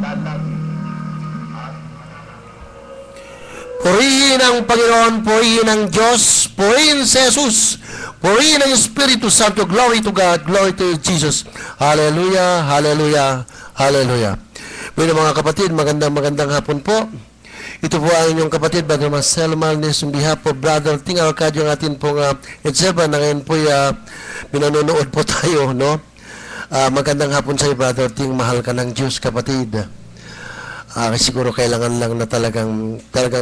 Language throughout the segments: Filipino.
Purihin ang Panginoon, purihin ang Diyos, purihin si Jesus, purihin ang Espiritu Santo. Glory to God, glory to Jesus. Hallelujah, hallelujah, hallelujah. Mga kapatid, magandang hapon po. Ito po ang inyong kapatid, Brother Marcel Malnes, on behalf of Brother Ting Arcadio, ang atin pong Etseba, na ngayon po pinanonood po tayo, no? Magandang hapon sa iyo, Brother Ting, mahal ka ng Diyos, kapatid. Siguro kailangan lang na talagang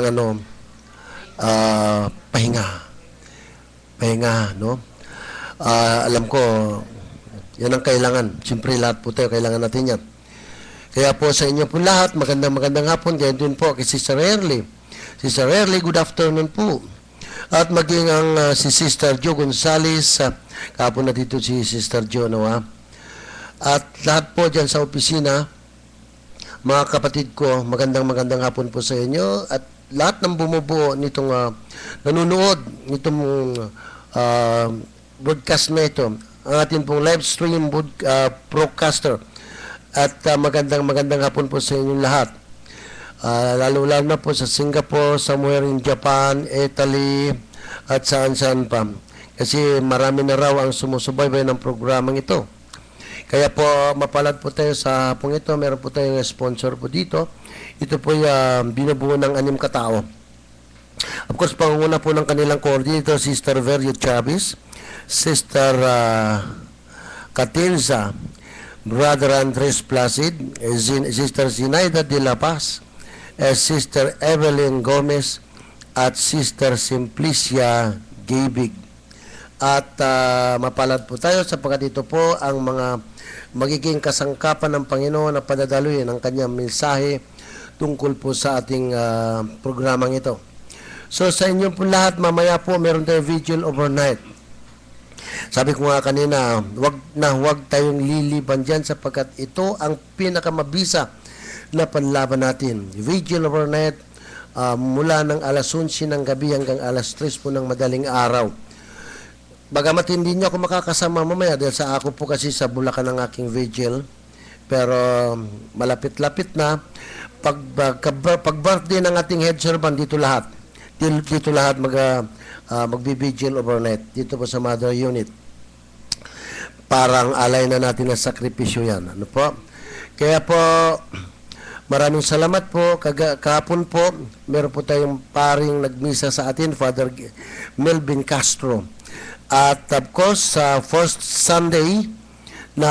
pahinga, no? Alam ko, yan ang kailangan. Siyempre, lahat po tayo, kailangan natin yan. Kaya po sa inyo po lahat, magandang hapon. Ganyan din po kay Sister Early. Sister Early, good afternoon po. At maging ang si Sister Jo Gonzales, kahapon na dito si Sister Jo, no? At lahat po dyan sa opisina, mga kapatid ko, magandang hapon po sa inyo. At lahat ng bumubuo nitong nanonood nitong broadcast na ito, ang ating pong live stream broadcaster. At magandang hapon po sa inyong lahat. Lalo na po sa Singapore, somewhere in Japan, Italy, at saan-saan pa. Kasi marami na raw ang sumusubaybay ng programang ito. Kaya po, mapalad po tayo sa hapong ito. Meron po tayong sponsor po dito. Ito po yung binubuo ng 6 katao. Of course, pangunguna po ng kanilang coordinator, Sister Verio Chavez, Sister Catilza, Brother Andres Placid, Sister Zinaida de la Paz, Sister Evelyn Gomez, at Sister Simplicia Gabig. At mapalad po tayo sapagkat ito po ang mga magiging kasangkapan ng Panginoon na padadaluin ang kanyang mensahe tungkol po sa ating programang ito. So sa inyo po lahat, mamaya po meron tayong vigil overnight. Sabi ko nga kanina, wag tayong liliban dyan sapagkat ito ang pinakamabisa na panlaban natin. Vigil overnight mula ng alas 11 ng gabi hanggang alas 3 po ng madaling araw. Bagamat hindi niyo ako makakasama mamaya dahil sa ako po kasi sa Bulacan ng aking vigil. Pero malapit-lapit na. Pag-birthday ng ating head servant, dito lahat. Dito lahat magbi-vigil overnight. Dito po sa Mother Unit. Parang alay na natin ang sakripisyo yan. Ano po? Kaya po, maraming salamat po. Kahapon po, meron po tayong paring nagmisa sa atin, Father Melvin Castro. At of course, sa first Sunday na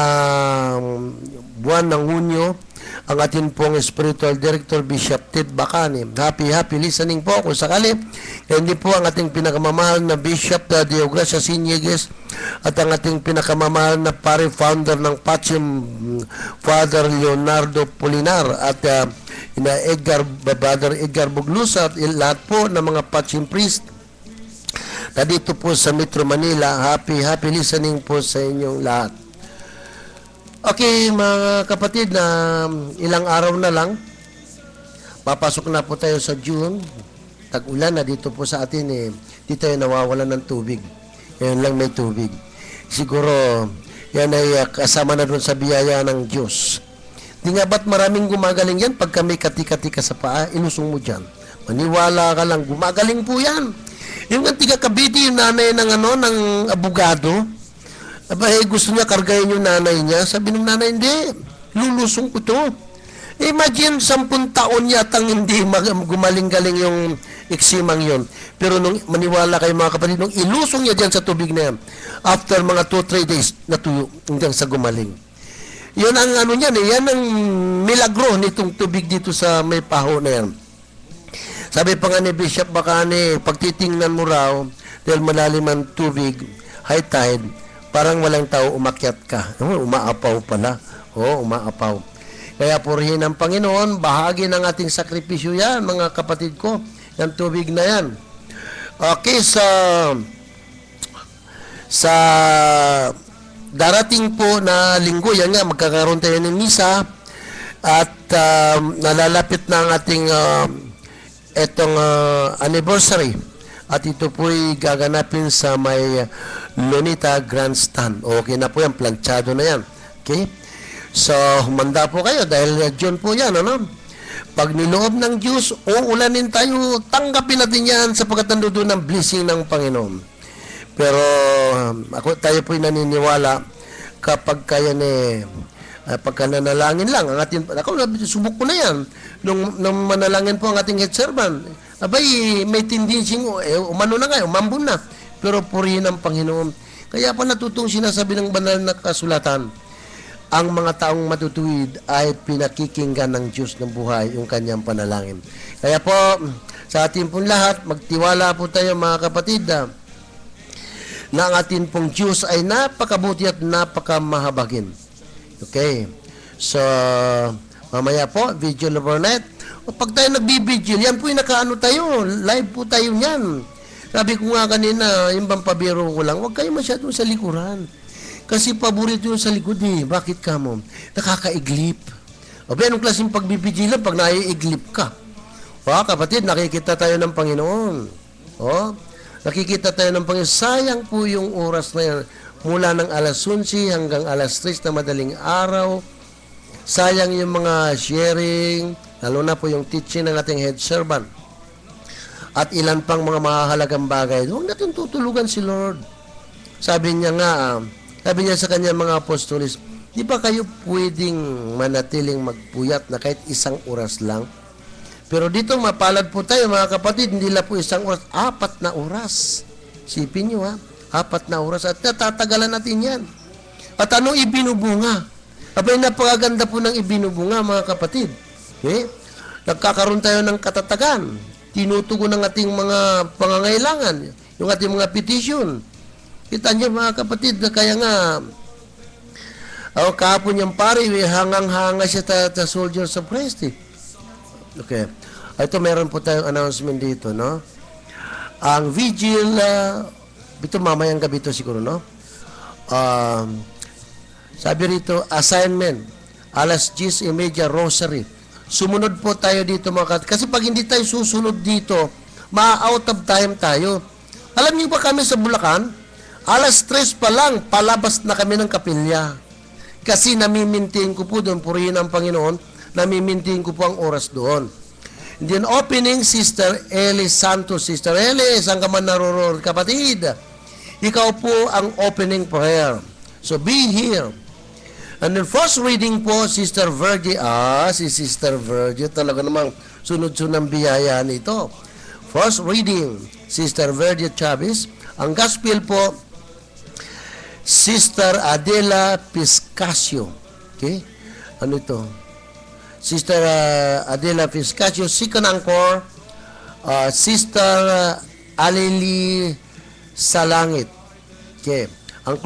buwan ng Hunyo, ang atin pong Spiritual Director, Bishop Ted Bacani. Happy listening po kung sakali. Hindi po ang ating pinakamamahal na Bishop Deogracia Siniegues at ang ating pinakamamahal na pare founder ng Pachim, Father Leonardo Polinar at Brother Edgar Buglusa at lahat po ng mga Pachim priest na dito po sa Metro Manila. Happy listening po sa inyong lahat. Okay, mga kapatid, na ilang araw na lang, papasok na po tayo sa June. Tag-ulan na dito po sa atin di tayo nawawalan ng tubig. Ngayon lang may tubig. Siguro, yan ay kasama na doon sa biyaya ng Diyos. Di nga ba't maraming gumagaling yan? Pagka may katika-tika sa paa, ilusong mo dyan. Maniwala ka lang, gumagaling po yan. Yung antiga Cavite, yung nanay ng abogado, gusto niya kargayin yung nanay niya. Sabi ng nanay, hindi, lulusong ko to. Imagine, 10 taon yatang hindi gumaling-galing yung eksimang yun. Pero nung maniwala kayo mga kapatid, nung ilusong niya dyan sa tubig na yan, after mga 2-3 days, natuyo hanggang sa gumaling. Yan ang niyan, yan ang milagro nitong tubig dito sa may paho na yan. Sabi pa nga ni Bishop Bacani, pagtitingnan mo raw, dahil malalim ang tubig, high tide, parang walang tao umakyat ka. Umaapaw pala. Umaapaw. Kaya purihin ang Panginoon, bahagi ng ating sakripisyo yan, mga kapatid ko, yung tubig na yan. Okay, sa darating po na linggo, yan nga, magkakaroon tayo ng misa, at nalalapit na ang ating anniversary. At ito po'y gaganapin sa may Lunita Grandstand. Okay na po yan, planchado na yan. Okay? So, humanda po kayo dahil June po yan, ano? Pag niloob ng Diyos, uulanin tayo, tanggapin natin yan sapagkat nandoon ang blessing ng Panginoon. Pero tayo po'y naniniwala kapag kaya pagka nanalangin lang, ang ating, subok ko na yan, nung manalangin po ang ating head servant, abay, may tendency, umano na kayo, umambun na, pero purihin ang Panginoon. Kaya pa natutong sinasabi ng banal na kasulatan, ang mga taong matutuwid ay pinakikinggan ng Diyos ng buhay yung kanyang panalangin. Kaya po, sa ating pong lahat, magtiwala po tayo mga kapatid, na ang ating pong Diyos ay napakabuti at napakamahabagin. Okay. So, mamaya po, vigil overnight. O pag tayo nagbibigil, yan po yung nakaano tayo, live po tayo niyan. Sabi ko nga kanina, yung pampabiro ko lang, huwag kayo masyadong sa likuran. Kasi paborito yung sa likod eh. Bakit ka mo? Nakakaiglip. O ba, anong klaseng pagbibigilan pag naiiglip ka? O, kapatid, nakikita tayo ng Panginoon. O, nakikita tayo ng Panginoon. Sayang po yung oras na yan. Mula ng alas 11 hanggang alas 3 na madaling araw. Sayang yung mga sharing, lalo na po yung teaching ng ating head servant. At ilan pang mga mahalagang bagay. Huwag natin tutulugan si Lord. Sabi niya sa kanyang mga apostolis, di ba kayo pwedeng manatiling magpuyat na kahit isang oras lang? Pero dito mapalad po tayo mga kapatid, hindi lang po isang oras, 4 na oras. Sipin nyo 4 na oras at natatagalan natin yan. At anong ibinubunga? Abay, napakaganda po ng ibinubunga mga kapatid. Okay? Nagkakaroon tayo ng katatagan. Tinutugon ng ating mga pangangailangan, yung ating mga petition. Kita niyo mga kapatid, na kaya nga, kahapon yung pare, hangang-hanga siya sa Soldiers of Christ. Okay. Ito, meron po tayong announcement dito, no? Ang vigil, ito mamayang gabi ito siguro, no? Sabi rito, assignment, alas 10:30 rosary. Sumunod po tayo dito mga kapatid. Kasi pag hindi tayo susunod dito, ma-out of time tayo. Alam niyo ba kami sa Bulacan? Alas 3 pa lang, palabas na kami ng kapilya. Kasi namimintain ko po doon, purihin ang Panginoon, namimintain ko po ang oras doon. And then opening, Sister Eli Santos. Sister Eli, saan ka man naroroon, kapatid? Ikaw po ang opening prayer. So be here. And then first reading po, Sister Virgie. Si Sister Virgie, talaga namang sunod-sunod ang biyaya nito. First reading, Sister Virgie Chavez. Ang gospel po, Sister Adela Piscasio. Okay? Ano ito? Sister Adela Piscasio. Second anchor, Sister Alili Salangit. Okay. Ang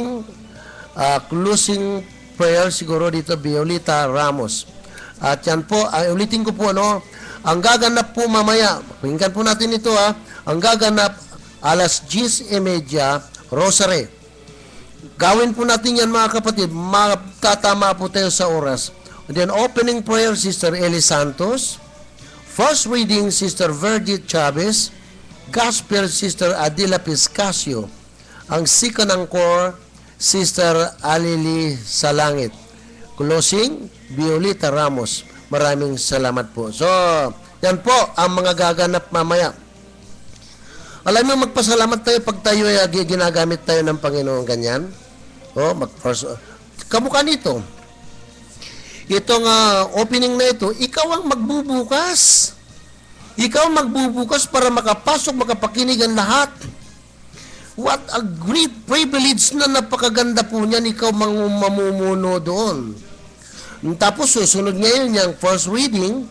closing prayer siguro dito, Violeta Ramos. At yan po, ulitin ko po, ang gaganap po mamaya, pakinggan po natin ito ang gaganap alas 10:30, Rosary. Gawin po natin yan mga kapatid, matatama po tayo sa oras. And then opening prayer, Sister Eli Santos. First reading, Sister Virgie Chavez. Gospel, Sister Adela Piscasio. Ang second anchor, Sister Alili Salangit. Closing, Violeta Ramos. Maraming salamat po. So, yan po ang mga gaganap mamaya. Alam mo, magpasalamat tayo pag tayo ay ginagamit tayo ng Panginoon ganyan. Kamukha nito. Itong opening na ito, ikaw ang magbubukas. Ikaw ang magbubukas para makapasok, makapakinig ang lahat. What a great privilege na napakaganda po niyan, ikaw mamumuno doon. Tapos susunod ngayon yung first reading,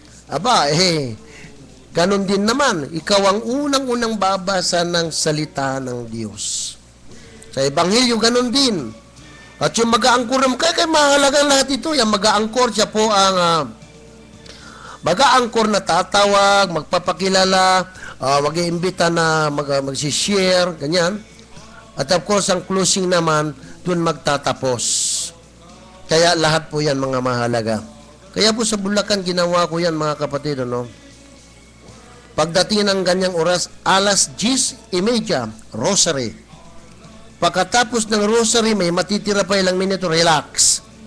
ganon din naman, ikaw ang unang-unang babasa ng salita ng Diyos. Sa Ebanghelyo, ganon din. At yung mag-aangkor, kaya mahalagang lahat ito, yung mag-aangkor, siya po ang mag-aangkor na tatawag, magpapakilala, mag-iimbita na mag-share, ganyan. At of course, ang closing naman, dun magtatapos. Kaya lahat po yan mga mahalaga. Kaya po sa Bulacan, ginawa ko yan mga kapatid, Pagdating ng ganyang oras, alas 10:30, Rosary. Pagkatapos ng Rosary, may matitira pa ilang minuto, relax.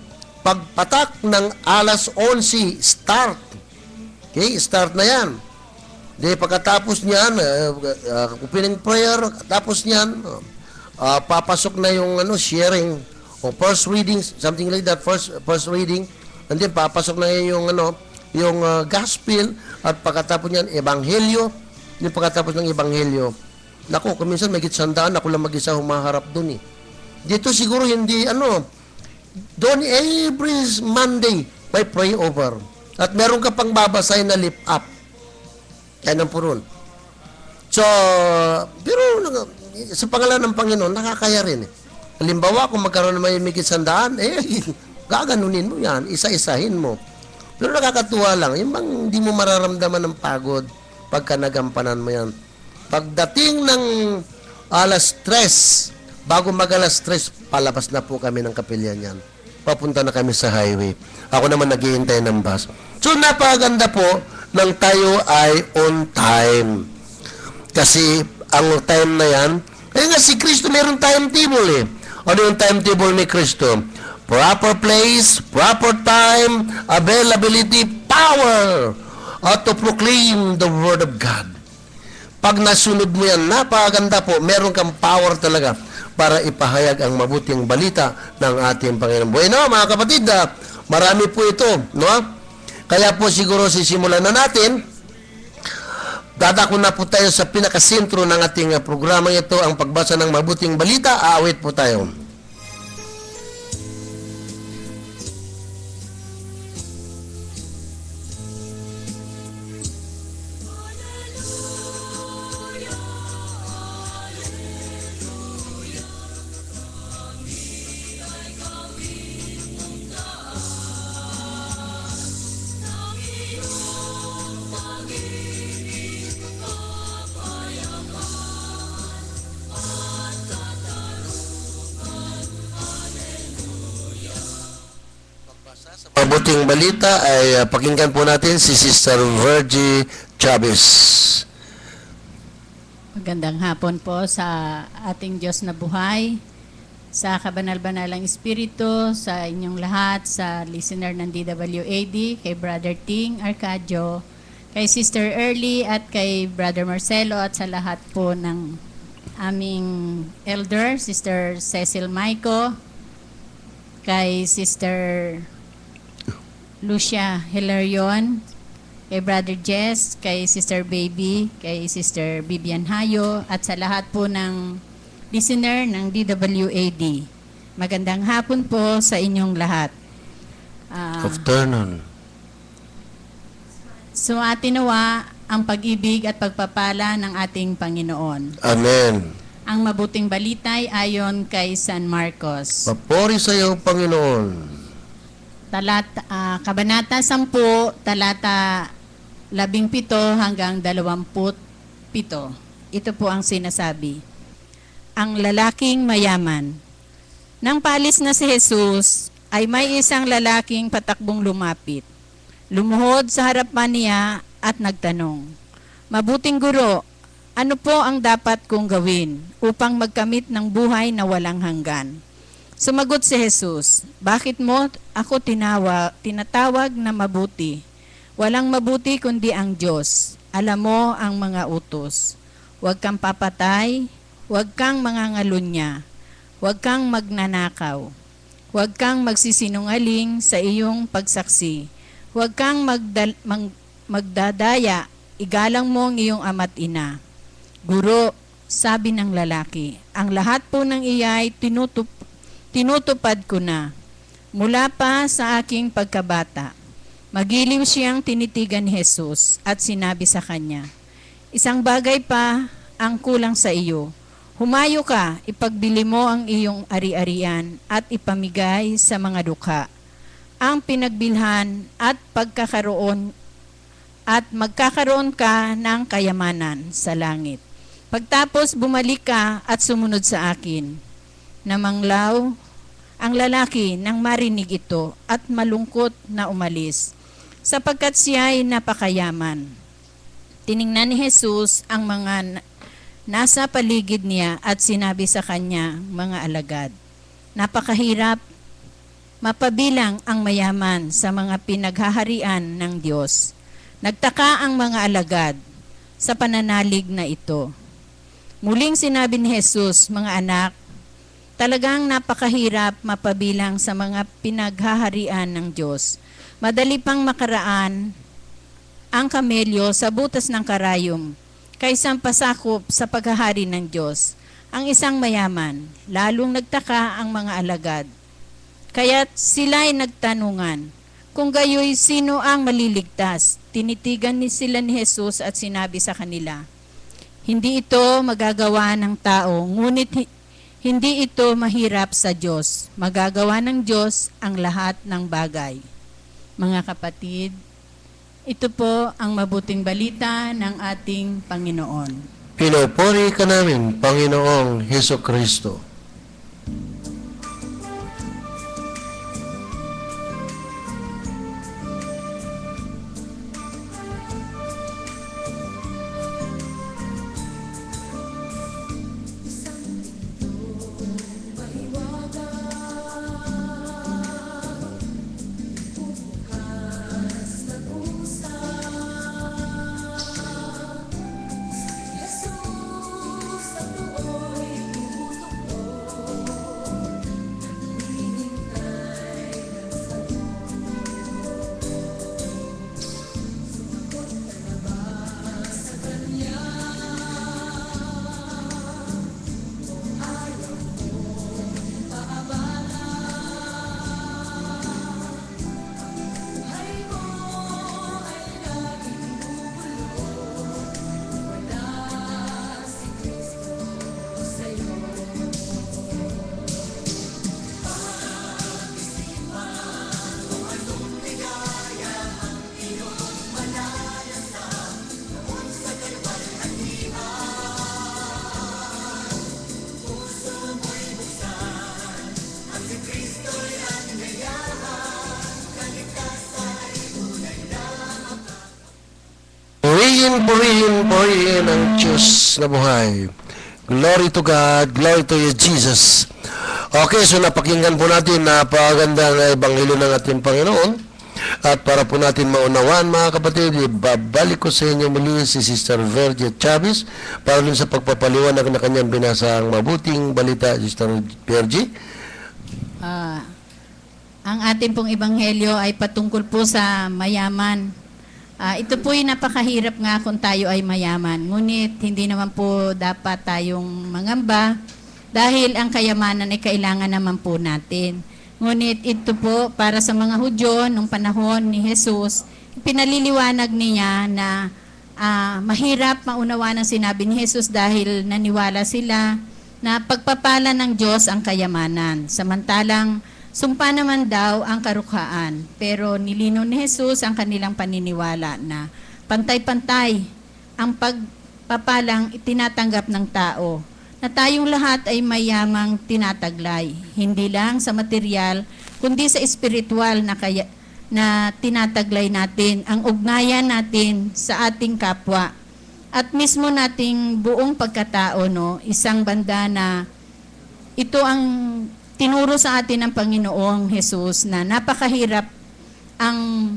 pagpatak ng alas 11, start. Okay, start na yan. Di pagkatapos niyan, opening prayer, tapos niyan, papasok na yung sharing o first reading, something like that, first reading, and then papasok na yung gospel, at pagkatapos niyan ebanghelyo, yung pagkatapos ng ebanghelyo. Nako, kuminsan may gitsandaan, ako lang mag-isa humaharap dun eh. Dito siguro hindi doon every Monday may pray over. At meron ka pang babasahin na lift up. Yan ang purun. So, pero sa pangalan ng Panginoon, nakakaya rin eh. Halimbawa, kung magkaroon naman yung migit sandaan, gaganunin mo yan, isa-isahin mo. Pero nakakatuwa lang, yung bang hindi mo mararamdaman ng pagod pagka nagampanan mo yan. Pagdating ng alas 3, bago mag-alas 3, palabas na po kami ng kapilya niyan. Papunta na kami sa highway. Ako naman naghihintay ng bus. So, napakaganda po nang tayo ay on time. Kasi, ang time na yan, kaya nga si Kristo mayroong timetable eh. Ano yung timetable ni Kristo? Proper place, proper time, availability, power, to proclaim the Word of God. Pag nasunod mo yan, napakaganda po, meron kang power talaga para ipahayag ang mabuting balita ng ating Panginoon. Bueno, mga kapatid, marami po ito, no? Kaya po siguro sisimulan na natin. Dadako na po tayo sa pinakasentro ng ating programa ito, ang pagbasa ng mabuting balita. Aawit po tayo. Mabuting balita ay pakinggan po natin si Sister Virgie Chavez. Magandang hapon po sa ating Diyos na buhay, sa kabanal-banalang Espiritu, sa inyong lahat, sa listener ng DWAD, kay Brother Ting Arcadio, kay Sister Early at kay Brother Marcelo, at sa lahat po ng aming elder, Sister Cecil Maico, kay Sister Lucia Hilarion, kay Brother Jess, kay Sister Baby, kay Sister Bibian Hayo, at sa lahat po ng listener ng DWAD. Magandang hapon po sa inyong lahat. Afternoon. So atinawa ang pag-ibig at pagpapala ng ating Panginoon. Amen. Ang mabuting balitay ayon kay San Marcos. Papuri sa iyo, Panginoon. Kabanata 10, talata 17 hanggang 27. Ito po ang sinasabi. Ang lalaking mayaman. Nang paalis na si Jesus, ay may isang lalaking patakbong lumapit. Lumuhod sa harapan niya at nagtanong, "Mabuting guro, ano po ang dapat kong gawin upang magkamit ng buhay na walang hanggan?" Sumagot si Jesus, "Bakit mo ako tinatawag na mabuti? Walang mabuti kundi ang Diyos. Alam mo ang mga utos. Huwag kang papatay, huwag kang mangangalunya, huwag kang magnanakaw, huwag kang magsisinungaling sa iyong pagsaksi, huwag kang magdadaya, igalang mo ang iyong ama't ina." "Guro," sabi ng lalaki, "ang lahat po ng iyay tinutupad ko na mula pa sa aking pagkabata." Magiliw siyang tinitigan ni Jesus at sinabi sa kanya, "Isang bagay pa ang kulang sa iyo. Humayo ka, ipagbili mo ang iyong ari-arian at ipamigay sa mga dukha. Ang pinagbilhan at magkakaroon ka ng kayamanan sa langit. Pagtapos bumalik ka at sumunod sa akin." Namanglaw ang lalaki nang marinig ito at malungkot na umalis, sapagkat siya ay napakayaman. Tiningnan ni Jesus ang mga nasa paligid niya at sinabi sa kanya, mga alagad, napakahirap mapabilang ang mayaman sa mga pinaghaharian ng Diyos. Nagtaka ang mga alagad sa pananalig na ito. Muling sinabi ni Jesus, mga anak, talagang napakahirap mapabilang sa mga pinaghaharian ng Diyos. Madali pang makaraan ang kamelyo sa butas ng karayom kaysa pasakop sa paghahari ng Diyos. Ang isang mayaman, lalong nagtaka ang mga alagad. Kaya't sila'y nagtanungan, kung gayoy sino ang maliligtas? Tinitigan sila ni Jesus at sinabi sa kanila, hindi ito magagawa ng tao, ngunit hindi ito mahirap sa Diyos. Magagawa ng Diyos ang lahat ng bagay. Mga kapatid, ito po ang mabuting balita ng ating Panginoon. Pinupuri ka namin, Panginoong Heso Kristo. Purihin ang Diyos na buhay. Glory to God, glory to you, Jesus. Okay, so napakinggan po natin na napakaganda na ebanghelyo ng ating Panginoon. At para po natin maunawaan, mga kapatid, ibabalik ko sa inyo muli si Sister Virgie Chavez para dun sa pagpapaliwanag na kanyang binasang mabuting balita, Sister Virgie. Ang ating pong ebanghelyo ay patungkol po sa mayaman. Ito po yung napakahirap nga kung tayo ay mayaman. Ngunit hindi naman po dapat tayong mangamba dahil ang kayamanan ay kailangan naman po natin. Ngunit ito po para sa mga Hudyo nung panahon ni Jesus, pinaliliwanag niya na mahirap maunawaan ang sinabi ni Jesus dahil naniwala sila na pagpapala ng Diyos ang kayamanan. Samantalang sumpa naman daw ang karukhaan, pero nilinaw ni Jesus ang kanilang paniniwala na pantay-pantay ang pagpapalang itinatanggap ng tao, na tayong lahat ay mayamang tinataglay, hindi lang sa material, kundi sa espiritual na tinataglay natin, ang ugnayan natin sa ating kapwa. At mismo nating buong pagkatao, no, isang banda na ito ang tinuro sa atin ng Panginoong Jesus na napakahirap ang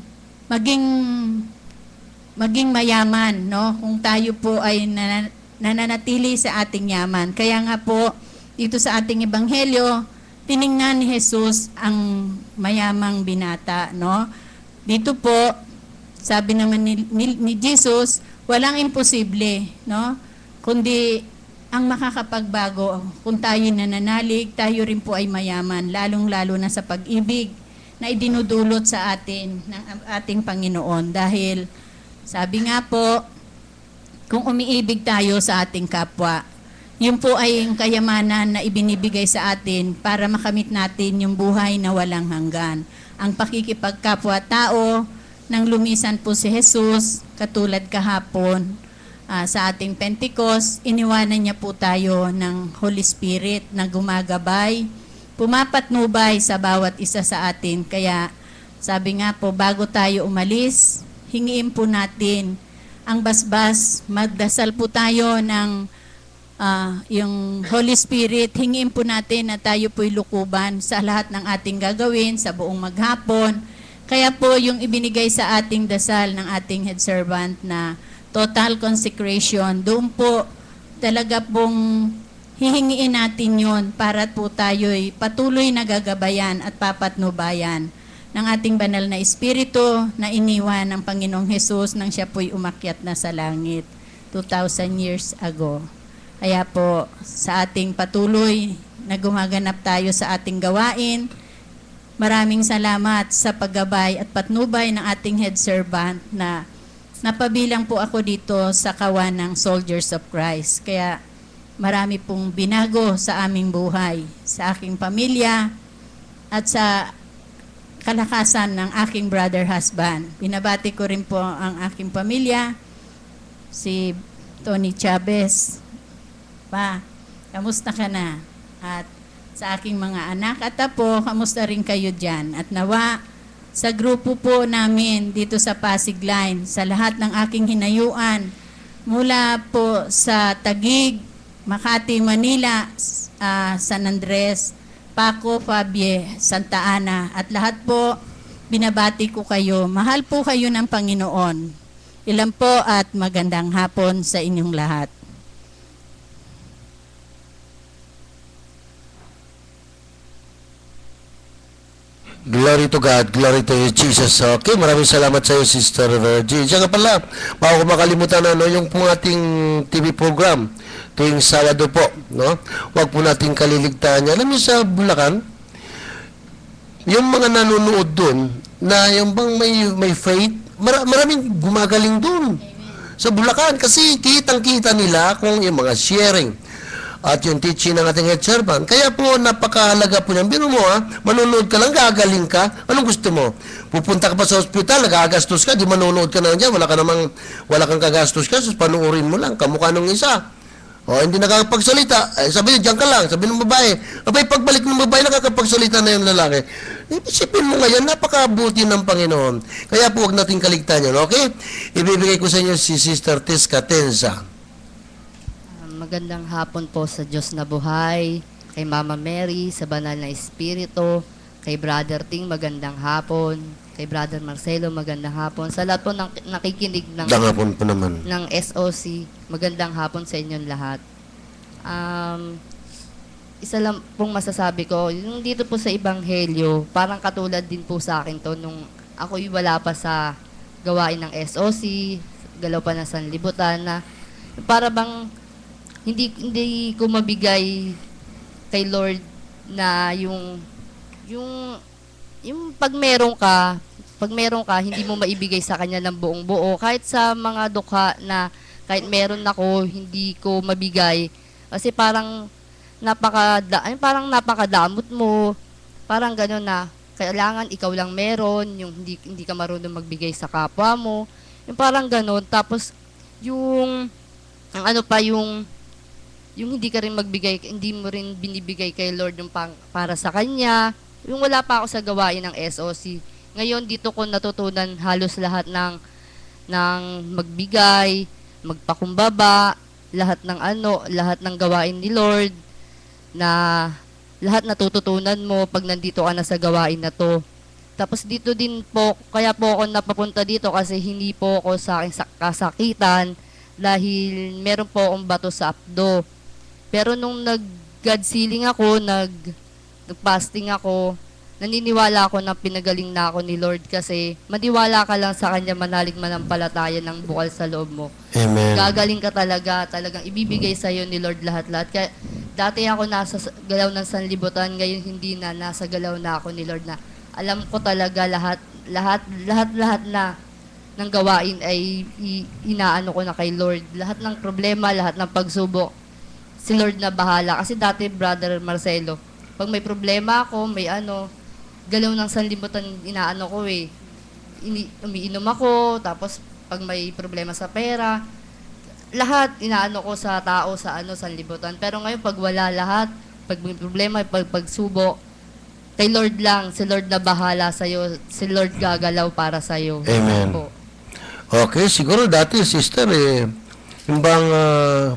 maging mayaman, no? Kung tayo po ay nananatili sa ating yaman. Kaya nga po, dito sa ating ebanghelyo, tiningnan ni Jesus ang mayamang binata, no? Dito po, sabi naman ni Jesus, walang imposible, no? Kundi ang makakapagbago, kung tayo nananalig, tayo rin po ay mayaman, lalong-lalo na sa pag-ibig na idinudulot sa atin ng ating Panginoon. Dahil, sabi nga po, kung umiibig tayo sa ating kapwa, yun po ay yung kayamanan na ibinibigay sa atin para makamit natin yung buhay na walang hanggan. Ang pakikipagkapwa-tao, nang lumisan po si Jesus, katulad kahapon, sa ating Pentecost, iniwanan niya po tayo ng Holy Spirit na gumagabay, pumapatnubay sa bawat isa sa atin. Kaya sabi nga po, bago tayo umalis, hingiin po natin ang basbas, magdasal po tayo ng yung Holy Spirit, hingin po natin na tayo po'y lukuban sa lahat ng ating gagawin sa buong maghapon. Kaya po yung ibinigay sa ating dasal ng ating head servant na total consecration, doon po talaga pong hihingiin natin yon para po tayo'y patuloy na gagabayan at papatnubayan ng ating banal na Espiritu na iniwan ng Panginoong Hesus nang siya po'y umakyat na sa langit 2,000 years ago. Kaya po sa ating patuloy na gumaganap tayo sa ating gawain, maraming salamat sa paggabay at patnubay ng ating head servant na napabilang po ako dito sa kawan ng Soldiers of Christ. Kaya marami pong binago sa aming buhay, sa aking pamilya at sa kalakasan ng aking brother husband. Binabati ko rin po ang aking pamilya, si Tony Chavez. Pa, kamusta ka na? At sa aking mga anak at apo, kamusta rin kayo dyan? At nawa, sa grupo po namin dito sa Pasig Line, sa lahat ng aking hinayuan, mula po sa Taguig, Makati, Manila, San Andres, Paco, Fabie, Santa Ana, at lahat po, binabati ko kayo. Mahal po kayo ng Panginoon. Ilan po at magandang hapon sa inyong lahat. Glory to God, glory to Jesus. Okay, maraming salamat sa iyo, Sister Virgie. Diyan nga pala, baka ko makalimutan na, no, yung pong ating TV program tuwing Sabado po, no? Huwag po nating kaliligtaan yan. Alam niyo sa Bulacan, yung mga nanonood dun, na yung bang may faith, maraming gumagaling dun sa Bulacan kasi kitang-kita nila kung yung mga sharing at yung teaching ng ating head servant. Kaya po, napakahalaga po yan. Bino mo, manonood ka lang, gagaling ka. Anong gusto mo? Pupunta ka pa sa hospital, nagagastos ka, di manonood ka na dyan, wala kang kagastos ka, so panuorin mo lang, kamukha nung isa. O, hindi nakakapagsalita. Sabi niya, dyan ka lang. Sabi ng babae, abay, pagbalik ng babae, nakakapagsalita na yung lalaki. Isipin mo ngayon, napakabuti ng Panginoon. Kaya po, huwag nating kaligtaan yan, okay? Ibibigay ko sa inyo si Sister Tiska Tenza. Magandang hapon po sa Diyos na buhay, kay Mama Mary, sa Banal na Espiritu, kay Brother Ting, magandang hapon, kay Brother Marcelo, magandang hapon. Sa lahat po ng nakikinig Hapon po naman. ng SOC, magandang hapon sa inyong lahat. Isa lang pong masasabi ko, yung dito po sa Ebanghelyo, parang katulad din po sa akin to, nung ako'y wala pa sa gawain ng SOC, galaw pa na sanlibutan, na para bang hindi ko mabigay kay Lord na yung pag meron ka, hindi mo maibigay sa kanya ng buong buo. Kahit sa mga dukha na kahit meron ako, hindi ko mabigay. Kasi parang napakadamot mo. Parang gano'n na, kailangan ikaw lang meron, yung hindi ka marunong magbigay sa kapwa mo. Yung parang gano'n. Tapos, yung hindi ka rin magbigay, hindi mo rin binibigay kay Lord yung para sa Kanya. Yung wala pa ako sa gawain ng SOC. Ngayon, dito ko natutunan halos lahat ng magbigay, magpakumbaba, lahat ng gawain ni Lord, na lahat natututunan mo pag nandito ka na sa gawain na to. Tapos dito din po, kaya po ako napapunta dito kasi hindi po ako sa aking kasakitan dahil meron po akong bato sa apdo. Pero nung nag-God sealing ako, nag-fasting ako, naniniwala ako na pinagaling na ako ni Lord kasi maniwala ka lang sa Kanya, manalig manampalataya ng bukal sa loob mo. Amen. Gagaling ka talagang ibibigay sa iyo ni Lord lahat-lahat. Kaya dati ako nasa galaw ng sanlibutan, ngayon hindi na, nasa galaw na ako ni Lord na alam ko talaga lahat na ng gawain ay inaano ko na kay Lord. Lahat ng problema, lahat ng pagsubok, si Lord na bahala. Kasi dati, Brother Marcelo, pag may problema ako, galaw ng sanlibutan, inaano ko umiinom ako, tapos pag may problema sa pera, lahat inaano ko sa tao sa sanlibutan. Pero ngayon, pag wala lahat, pag may problema, pag pagsubok, kay Lord lang, si Lord na bahala sa'yo, si Lord gagalaw para sa'yo. Amen. Okay, siguro dati, sister, yung bang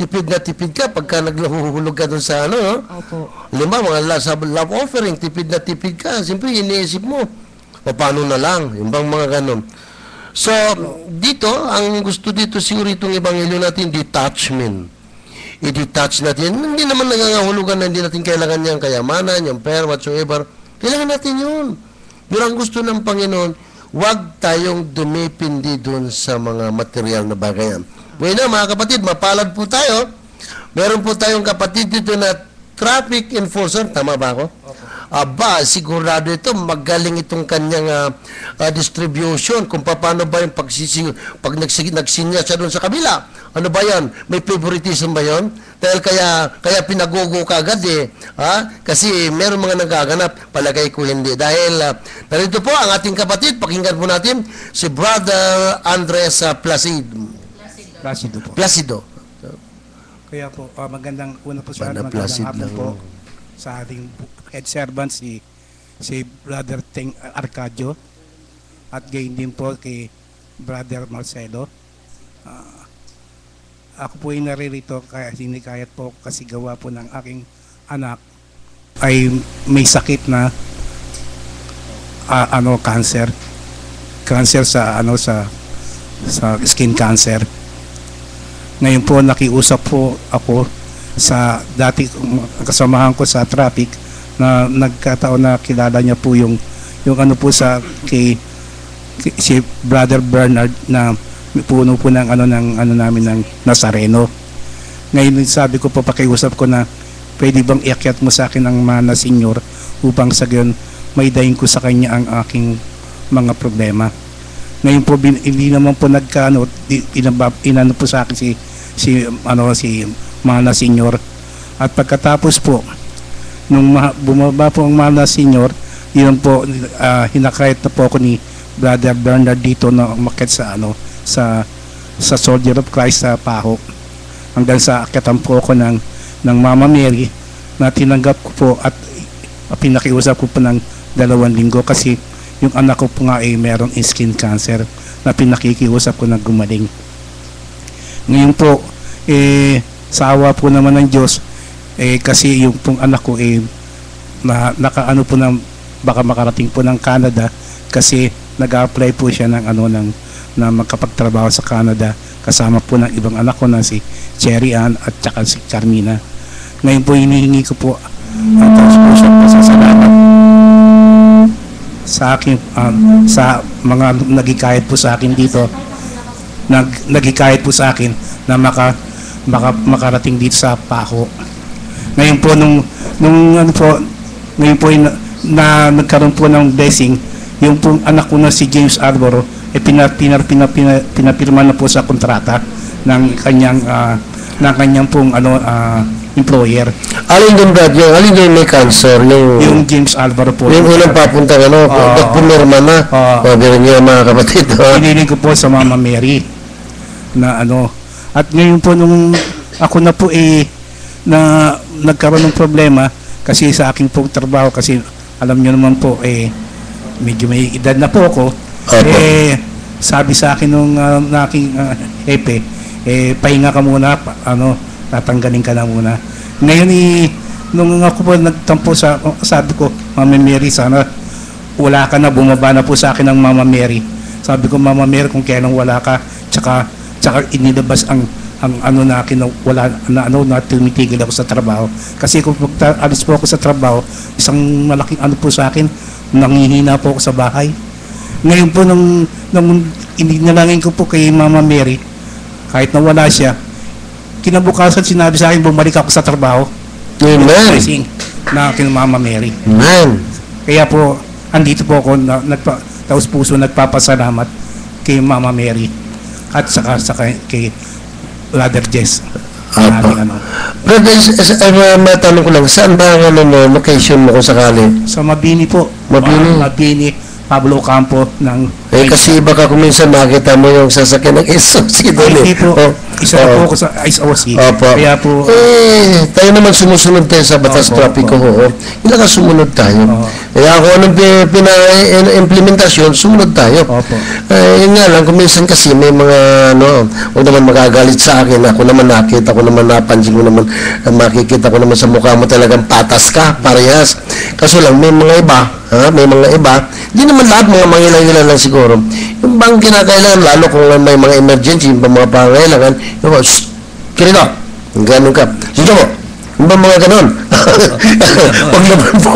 tipid na tipid ka pagka naghuhulog ka doon sa ano, no? Opo. Sa love offering, tipid na tipid ka. Siyempre, iniisip mo, paano na lang, yung bang mga ganon. So, dito, ang gusto dito siguro itong ebanghelyo natin, detachment. I-detach natin. Hindi naman nangangahulugan na hindi natin kailangan yung kayamanan, yung pera, whatsoever. Kailangan natin yun. Pero ang gusto ng Panginoon, huwag tayong dumipindi doon sa mga material na bagay. Bueno, mga kapatid, mapalad po tayo. Meron po tayong kapatid dito na traffic enforcer. Tama ba ako? Aba, sigurado ito, magaling itong kanyang distribution. Kung paano ba yung pag nagsinya siya doon sa kabila. Ano ba yan? May favoritism ba yon? Dahil kaya pinagogo ka agad eh. Ha? Kasi meron mga nagaganap, palagay ko hindi. Dahil narito po ang ating kapatid, pakinggan po natin, si Brother Andres Placido po. Placido. Kaya po, magandang una po sa Banda magandang Placid hapon lang. po sa ating head servant si Brother Teng Arcadio at gayon din po kay Brother Marcelo. Ako po ay naririto kaya sinikayat po kasi gawa po ng aking anak ay may sakit na cancer sa skin cancer. Ngayon po nakiusap po ako sa dati kasamahan ko sa traffic na nagkataon na kilala niya po yung ano po si Brother Bernard na puno po ng namin ng Nazareno. Ngayon sabi ko po pakiusap ko na pwede bang iakyat mo sa akin ang mana senyor upang sa gayon may dahin ko sa kanya ang aking mga problema. Ngayon po hindi naman po inano po sa akin si Mana Senyor. At pagkatapos po nung bumaba po ang Mana Senyor, yun po hinakayat na po ako ni Brother Bernard dito na umakyat sa Soldier of Christ sa Paho hanggang sa akyatan po ako ng Mama Mary na tinanggap ko po at pinakiusap ko po ng 2 linggo kasi yung anak ko po nga ay merong skin cancer na pinakikiusap ko na gumaling. Ngayon po sa awa po naman ng Diyos kasi yung pong anak ko nakaano po ng baka makarating po ng Canada kasi nag-apply po siya na magkapagtrabaho sa Canada kasama po ng ibang anak ko na si Cherry Ann at saka si Carmina. Ngayon po hinihingi ko po tapos po siya pasasalamat sa akin sa mga nagikayat po sa akin dito nagikayat po sa akin na makarating dito sa Paho. Ngayon po ngayon po na nagkaroon po ng blessing yung pong anak ko na si James Arboro pinapirma na po sa kontrata ng kanyang pong employer. Alin doon, Brad? Alin doon may cancer? Yung James Alvaro po. Yung unang papunta pumirma na. Pero niyo mga kapatid. Piniling ko po sa Mama Mary na at ngayon po nung ako na po na nagkaroon ng problema kasi sa aking pong trabaho kasi alam niyo naman po medyo may edad na po ako. Sabi sa akin nung aking epe pahinga ka muna tatanggalin ka na muna. Ngayon nung ako po nagtampo sabi ko, Mama Mary, sana wala ka na, bumaba na po sa akin ng Mama Mary. Sabi ko, Mama Mary, kung kailan wala ka, tsaka inilabas ang na akin na wala na tumitigil ako sa trabaho. Kasi kung alis po ako sa trabaho, isang malaking po sa akin, nangihina po ako sa bahay. Ngayon po nung ininalangin ko po kay Mama Mary, kahit na wala siya, kinabukasan sinabi sa akin bumalik ako sa trabaho. Amen. Na aking Mama Mary. Amen. Kaya po andito po ako taos puso nagpapasalamat kay Mama Mary at saka kay Brother Jess. Brother, matanong ko lang, saan ba ang location mo kung sakali? Sa Mabini po. Mabini. Mabini, Pablo Campo ng Eh, kasi baka kung minsan makita mo yung sasakyan ng SOC doon Hindi eh. po. Oh, Isa na oh. po ako sa ISOC. Opo. Kaya po, Tayo naman sumusunod tayo sa batas Opo, trapiko. opo. Ilang sumunod tayo. Oo. Kaya kung anong pina-implementasyon, sumunod tayo. Opo. Yun nga lang, kung minsan kasi may mga, huwag naman magagalit sa akin. Ako naman nakita ko naman, napansin ko naman, makikita ko naman sa mukha mo talagang patas ka, parehas. Kaso lang, may mga iba, may mga iba, hindi naman lahat mga mangilang-ilang lang siguro. Yung bang kinakailangan, lalo kung may mga emergency, yung bang mga pangailangan, yung mga, shh, kirito, ganun ka. Sino mo? Yung bang mga ganun? Huwag naman po.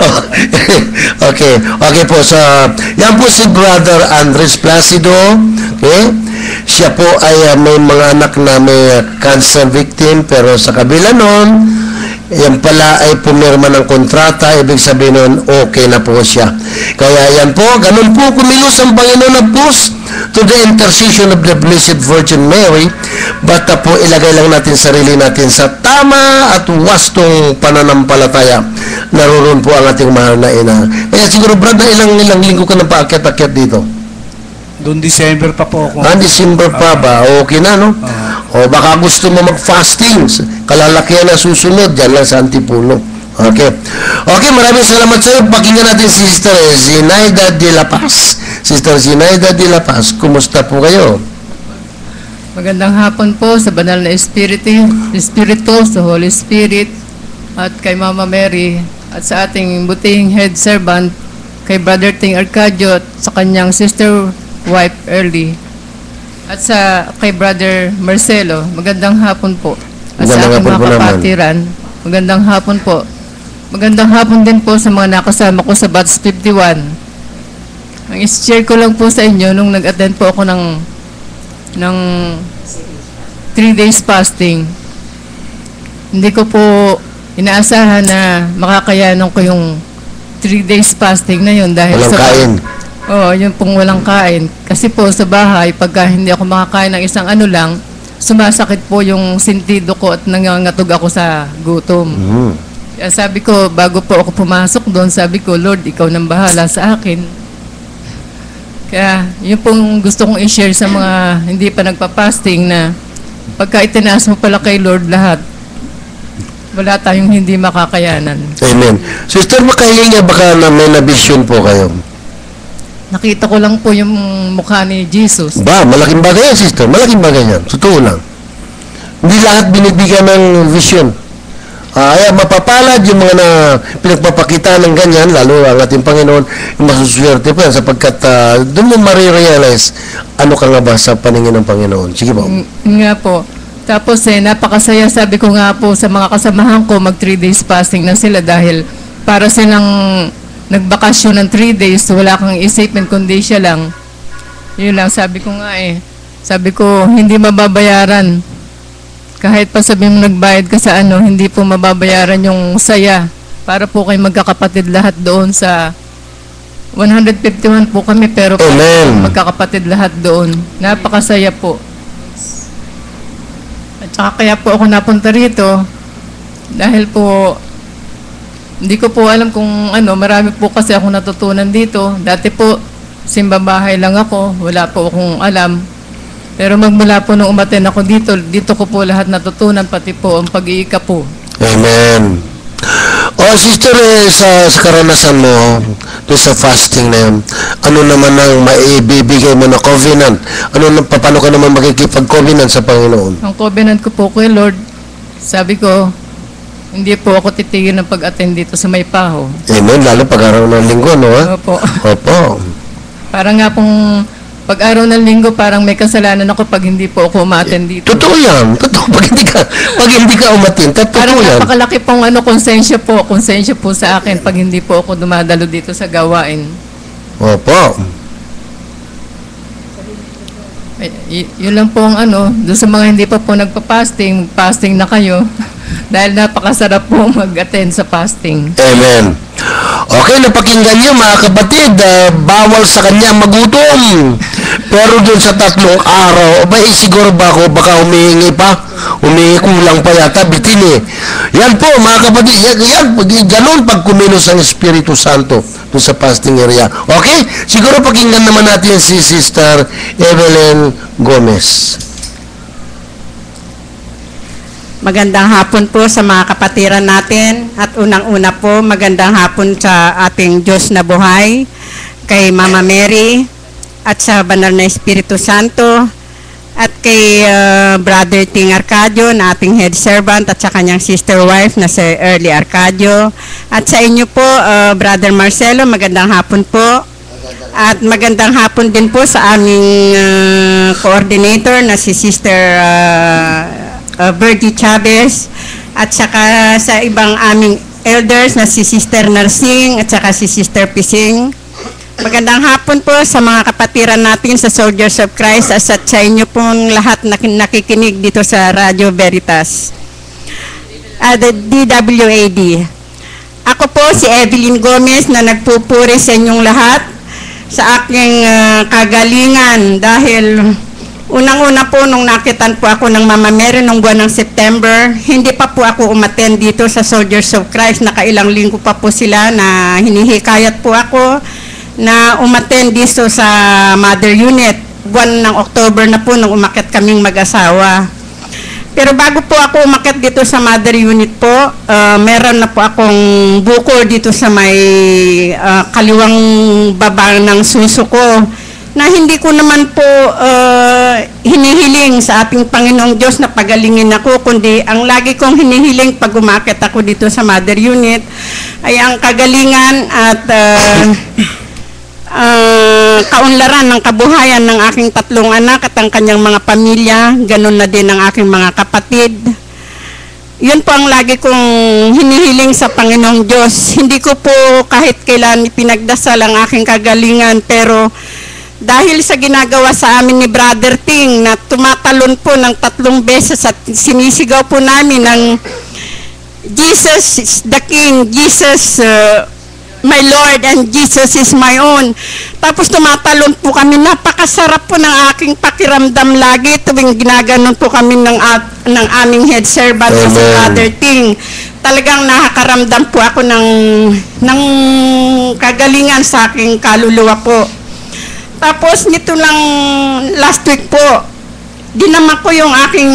Okay po. Yan po si Brother Andres Placido. Okay? Siya po ay may mga anak na may cancer victim, pero sa kabila nun, yan pala ay pumirma ng kontrata, ibig sabihin nun, okay na po siya. Kaya yan po, ganun po kumilos ang Panginoon na pus to the intercession of the Blessed Virgin Mary, basta po ilagay lang natin sarili natin sa tama at wastong pananampalataya. Naroon po ang ating mahal na ina. Kaya siguro, Brad, na ilang linggo ka na paakyat-akyat dito? doon December pa po ako. December pa ba? Okay na, no? O baka gusto mo mag-fasting. Kalalakihan na susunod. Diyan lang sa Antipuno. Okay. Okay, maraming salamat sa iyo. Pakinggan natin si Sister Zinaida de la Paz. Sister Zinaida de la Paz, kumusta po kayo? Magandang hapon po sa Banal na Espiritu, sa Holy Spirit, at kay Mama Mary, at sa ating buting head servant, kay Brother Ting Arcadio, at sa kanyang sister wife Early, at kay Brother Marcelo. Magandang hapon po. At sa aking mga kapatiran, magandang hapon po. Magandang hapon din po sa mga nakasama ko sa Batch 51. Ang is-share ko lang po sa inyo nung nag-attend po ako ng 3 days fasting. Hindi ko po inaasahan na makakayanan ko yung 3 days fasting na yun dahil Walang kain. Oo, yun pong walang kain. Kasi po sa bahay, pagka hindi ako makakain ng isang ano lang, sumasakit po yung sentido ko at nangangatog ako sa gutom. Kaya sabi ko, bago po ako pumasok doon, sabi ko, Lord, ikaw nang bahala sa akin. Kaya yun pong gusto kong i-share sa mga hindi pa nagpa-fasting na pagka itinaas mo pala kay Lord lahat, wala tayong hindi makakayanan. Amen. Sister, makahinga baka na may na-vision po kayo? Nakita ko lang po yung mukha ni Jesus. Ba, malaking bagay yan, sister. Malaking bagay yan. Totoo lang. Hindi lahat binibigyan ng vision. Ay, mapapalad yung mga na pinagpapakita ng ganyan, lalo ang ating Panginoon, yung masuswerte po yan sapagkat doon mo marirealize ano ka nga ba sa paningin ng Panginoon. Sige po. Nga po. Tapos napakasaya, sabi ko nga po sa mga kasamahan ko, mag 3 days fasting na sila dahil para silang nagbakasyon ng 3 days, wala kang isipin kundi siya lang. Yun lang, sabi ko nga sabi ko, hindi mababayaran. Kahit pa sabihin mo nagbayad ka sa hindi po mababayaran yung saya. Para po kayo magkakapatid lahat doon sa 151 po kami, pero magkakapatid lahat doon. Napakasaya po. At saka kaya po ako napunta rito dahil po hindi ko po alam kung marami po kasi ako natutunan dito. Dati po, simbabahay lang ako, wala po akong alam. Pero magmula po nung umaten ako dito ko po lahat natutunan, pati po ang pag-iika po. Amen. Sister, sa karanasan mo, sa fasting na yun, ano naman ang maibibigay mo na covenant? Paano ka naman makikipag-covenant sa Panginoon? Ang covenant ko po kay Lord, sabi ko, hindi po ako titigil ng pag-attend dito sa May Paho. Amen, lalo pag-araw ng linggo, no? Opo. Opo. Parang nga pong pag-araw ng linggo, parang may kasalanan ako pag hindi po ako umattend dito. Totoo yan. Totoo. Pag hindi ka umattend, totoo parang yan. Parang napakalaki pong konsensya po sa akin pag hindi po ako dumadalo dito sa gawain. Opo. Yun lang po ang doon sa mga hindi pa po nagpa-fasting, fasting na kayo. Dahil napakasarap po mag-attend sa fasting. Amen. Okay, napakinggan niyo mga kapatid, bawal sa kanya magutom. Pero doon sa 3 araw, siguro ba ako baka humihingi pa? Kulang pa yata, bitin eh. Yan po, mga kapatid, ganun pag kumilos ang Espiritu Santo doon sa fasting area. Okay? Siguro pakinggan naman natin si Sister Evelyn Gomez. Magandang hapon po sa mga kapatiran natin at unang-una po magandang hapon sa ating Diyos na buhay, kay Mama Mary at sa Banal na Espiritu Santo at kay Brother Ting Arcadio na ating head servant at sa kanyang sister wife na si Early Arcadio at sa inyo po Brother Marcelo, magandang hapon po. At magandang hapon din po sa aming coordinator na si Sister Bertie Chavez at saka sa ibang aming elders na si Sister Narsing at saka si Sister Pising. Magandang hapon po sa mga kapatiran natin sa Soldiers of Christ at sa inyo pong lahat na nakikinig dito sa Radio Veritas. DWAD. Ako po si Evelyn Gomez na nagpupuri sa inyong lahat sa aking kagalingan dahil unang-una po nung nakitan po ako ng Mama Mary nung buwan ng September, hindi pa po ako umattend dito sa Soldiers of Christ. Nakailang linggo pa po sila na hinihikayat po ako na umattend dito sa Mother Unit. Buwan ng October na po nung umakyat kaming mag-asawa. Pero bago po ako umakyat dito sa Mother Unit po, meron na po akong bukol dito sa may kaliwang baba ng suso ko na hindi ko naman po hinihiling sa ating Panginoong Diyos na pagalingin ako, kundi ang lagi kong hinihiling pag umakyat ako dito sa Mother Unit ay ang kagalingan at kaunlaran ng kabuhayan ng aking 3 anak at ang kanyang mga pamilya, ganun na din ang aking mga kapatid. Yun po ang lagi kong hinihiling sa Panginoong Diyos. Hindi ko po kahit kailan ipinagdasal ang aking kagalingan, pero dahil sa ginagawa sa amin ni Brother Ting na tumatalon po ng 3 beses at sinisigaw po namin ng Jesus is the King, Jesus my Lord and Jesus is my own. Tapos tumatalon po kami. Napakasarap po ng aking pakiramdam lagi tuwing ginaganon po kami ng aming head servant na si Brother Ting. Talagang nakakaramdam po ako ng kagalingan sa aking kaluluwa po. Tapos nito lang last week po, dinama ko yung aking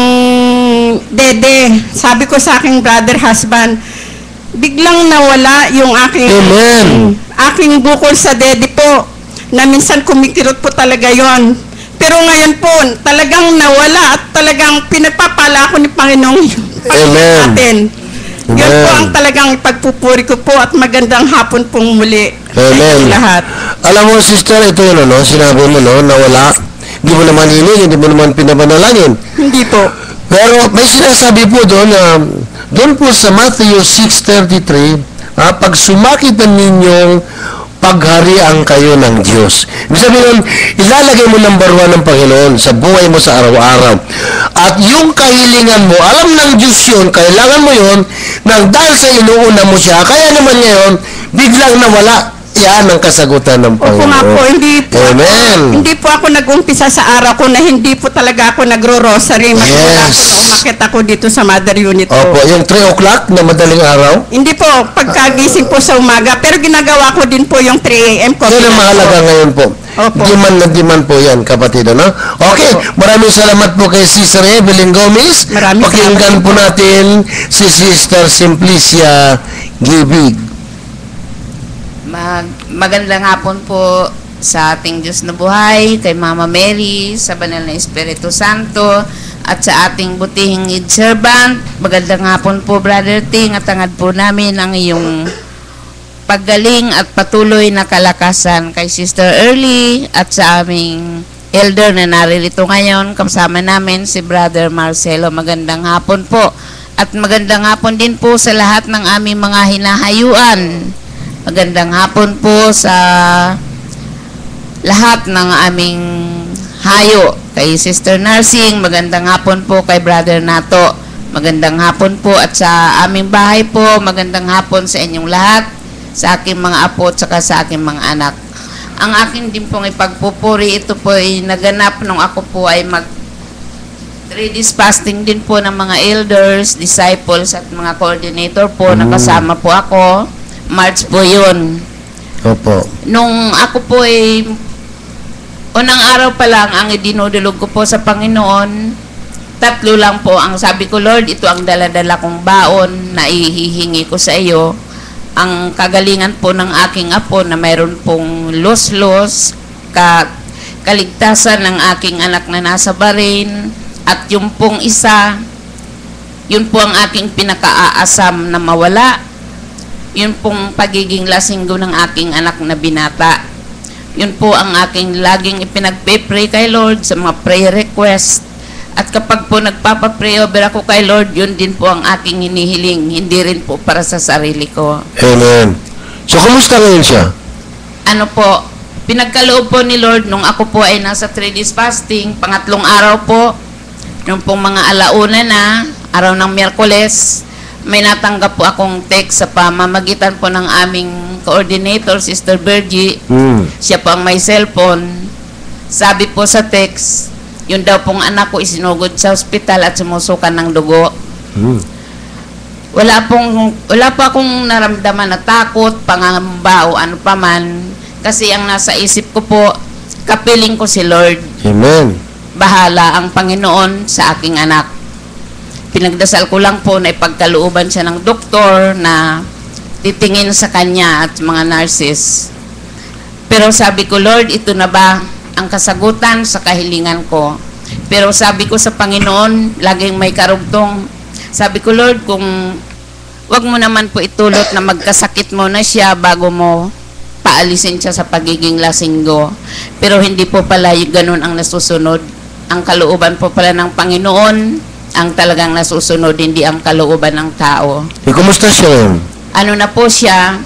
dede. Sabi ko sa aking brother husband, biglang nawala yung aking bukol sa dede po, na minsan kumikirot po talaga yon. Pero ngayon po, talagang nawala at talagang pinagpapala ko ni Panginoong natin. Yun po ang talagang ipagpupuri ko po at magandang hapon pong muli sa lahat. Alam mo, sister, ito yun, sinabi mo, nawala. Hindi mo naman hiling, hindi mo naman pinabanalangin. Hindi po. Pero may sinasabi po doon na doon po sa Matthew 6:33, pag sumakitan ninyong pagharian kayo ng Diyos. Ibig sabihin, ilalagay mo number 1 ng Panginoon sa buhay mo sa araw-araw. At yung kahilingan mo, alam ng Diyos yun, kailangan mo yun, nang dahil sa inuuna mo siya, kaya naman ngayon, biglang nawala. Yan ang kasagutan ng Panginoon. Opo nga po, hindi po ako nag-umpisa sa araw ko na hindi po talaga ako nagro-rosary. Magmula po na umakit ako dito sa Mother Unit po. Opo, yung 3 o'clock na madaling araw? Hindi po, pagkagising po sa umaga. Pero ginagawa ko din po yung 3 a.m. ko. Yan ang mahalaga ngayon po. Opo. Demand na demand po yan, kapatid. Okay, maraming salamat po kay Sister Evelyn Gomez. Pakinggan po natin si Sister Simplicia Gibig. Magandang hapon po sa ating Diyos na buhay, kay Mama Mary, sa Banal na Espiritu Santo, at sa ating butihing head servant. Magandang hapon po, Brother Ting, at hangad po namin ang iyong paggaling at patuloy na kalakasan kay Sister Early at sa aming elder na naririto ngayon. Kasama namin si Brother Marcelo. Magandang hapon po. At magandang hapon din po sa lahat ng aming mga hinahayuan. Magandang hapon po sa lahat ng aming hayo. Kay Sister Nursing, magandang hapon po kay Brother Nato. Magandang hapon po at sa aming bahay po, magandang hapon sa inyong lahat, sa aking mga apo at saka sa aking mga anak. Ang akin din pong ipagpupuri, ito po ay naganap nung ako po ay 3 days fasting din po ng mga elders, disciples at mga coordinator po. Nakasama po ako. March po yun. Opo. Nung ako po ay unang araw pa lang ang idinudulog ko po sa Panginoon, 3 lang po ang sabi ko, Lord, ito ang daladala kong baon na ihihingi ko sa iyo. Ang kagalingan po ng aking apo na mayroon pong los-los, kaligtasan ng aking anak na nasa Bahrain, at yung pong isa, yun po ang aking pinakaaasam na mawala. Yun pong pagiging lasinggo ng aking anak na binata. Yun po ang aking laging ipinagpe-pray kay Lord sa mga prayer request. At kapag po nagpapa-pray over ako kay Lord, yun din po ang aking hinihiling, hindi rin po para sa sarili ko. Amen. So, kumusta ngayon siya? Ano po, pinagkaloob po ni Lord nung ako po ay nasa 3 days fasting, pangatlong araw po, nung pong mga alauna na, araw ng Miyerkules, may natanggap po akong text sa pamamagitan po ng aming coordinator, Sister Bergie. Siya po ang may cellphone. Sabi po sa text, yun daw pong anak ko isinugod sa ospital at sumusukan ng dugo. Wala po akong naramdaman na takot, pangamba o ano pa man. Kasi ang nasa isip ko po, kapiling ko si Lord. Amen. Bahala ang Panginoon sa aking anak. Pinagdasal ko lang po na ipagkalooban siya ng doktor na titingin sa kanya at mga nurses. Pero sabi ko, Lord, ito na ba ang kasagutan sa kahilingan ko? Pero sabi ko sa Panginoon, laging may karugtong. Sabi ko, Lord, kung wag mo naman po itulot na magkasakit mo na siya bago mo paalisin siya sa pagiging lasinggo. Pero hindi po pala ganun ang nasusunod. Ang kalooban po pala ng Panginoon ang talagang nasusunod, hindi ang kalooban ng tao. Kumusta siya? Ano na po siya,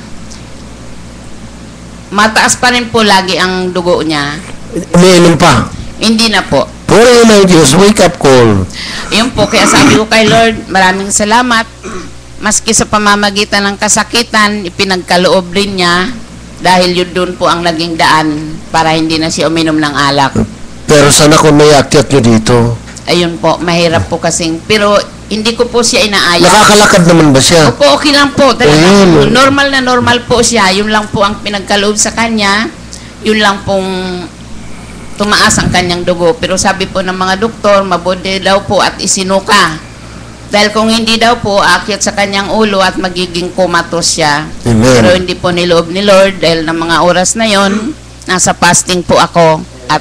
mataas pa rin po lagi ang dugo niya. Umiinom pa? Hindi na po. Puri ng Diyos, wake up call. Yun po, kaya sabi ko kay Lord, maraming salamat. Maski sa pamamagitan ng kasakitan, ipinagkaloob rin niya dahil yun doon po ang naging daan para hindi na siya uminom ng alak. Pero sana kung may akyat nyo dito. Ayun po, mahirap po kasing, pero hindi ko po siya inaayos. Nakakalakad naman ba siya? Opo, okay lang po. Ayun. Normal na normal po siya. Yun lang po ang pinagkaloob sa kanya. Yun lang pong tumaas ang kanyang dugo. Pero sabi po ng mga doktor, mabuti daw po at isinuka. Dahil kung hindi daw po, aakyat sa kanyang ulo at magiging comatose siya. Amen. Pero hindi po niloob ni Lord dahil ng mga oras na yon, nasa fasting po ako. At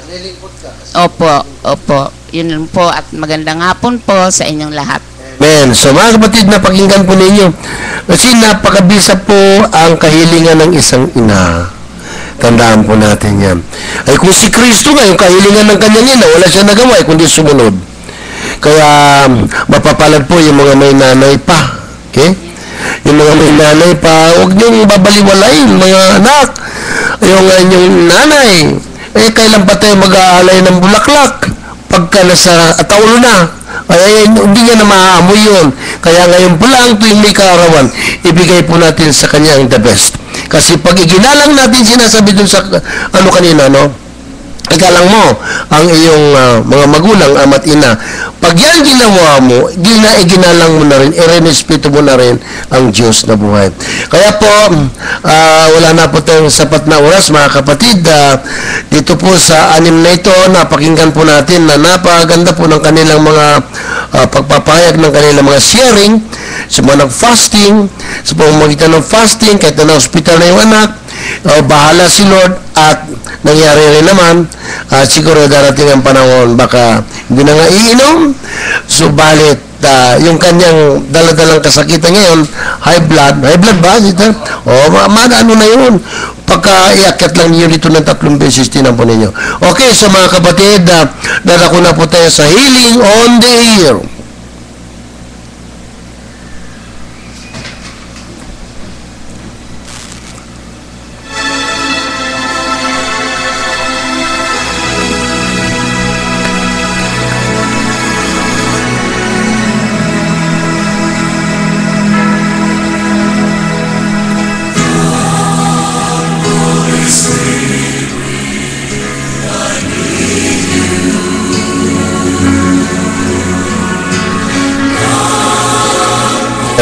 opo. Yun lang po at magandang hapon po sa inyong lahat. Amen. So mga kapatid, napakinggan po ninyo. Kasi napakabisa po ang kahilingan ng isang ina. Tandaan po natin yan. Ay kung si Kristo nga, yung kahilingan ng kanyang ina, wala siya nagawa, kundi sumunod. Kaya mapapalad po yung mga may nanay pa. Okay? Yung mga may nanay pa, huwag niyong babaliwalayin, mga anak. Yung inyong nanay, kailan pa tayo mag-aalay ng bulaklak? Pagka nasa ataulo na, ay hindi niya na maaamoy yun. Kaya ngayon po lang, tuwing may kaarawan, ibigay po natin sa kanya ang the best. Kasi pag iginalang natin, sinasabi dun sa, ano kanina, no? Ikalang mo, ang iyong mga magulang, ama't ina. Pag yan ginawa mo, iginalang mo na rin, irenespeto mo na rin ang Diyos na buhay. Kaya po, wala na po tayong sapat na oras, mga kapatid. Dito po sa anim na ito, napakinggan po natin na napaganda po ng kanilang mga pagpapahayag ng kanilang mga sharing sa mga nag-fasting, sa pamamagitan ng fasting, kahit na hospital na yung anak, bahala si Lord at nangyari rin naman, siguro darating ang panahon, baka hindi na nga iinom, subalit yung kanyang daladalang kasakitan ngayon, high blood ba? Ano na yun? Pagka iakyat lang niyo dito ng 3 beses, tinan po ninyo. Okay, so mga kapatid, dadako na po tayo sa Healing on the Air.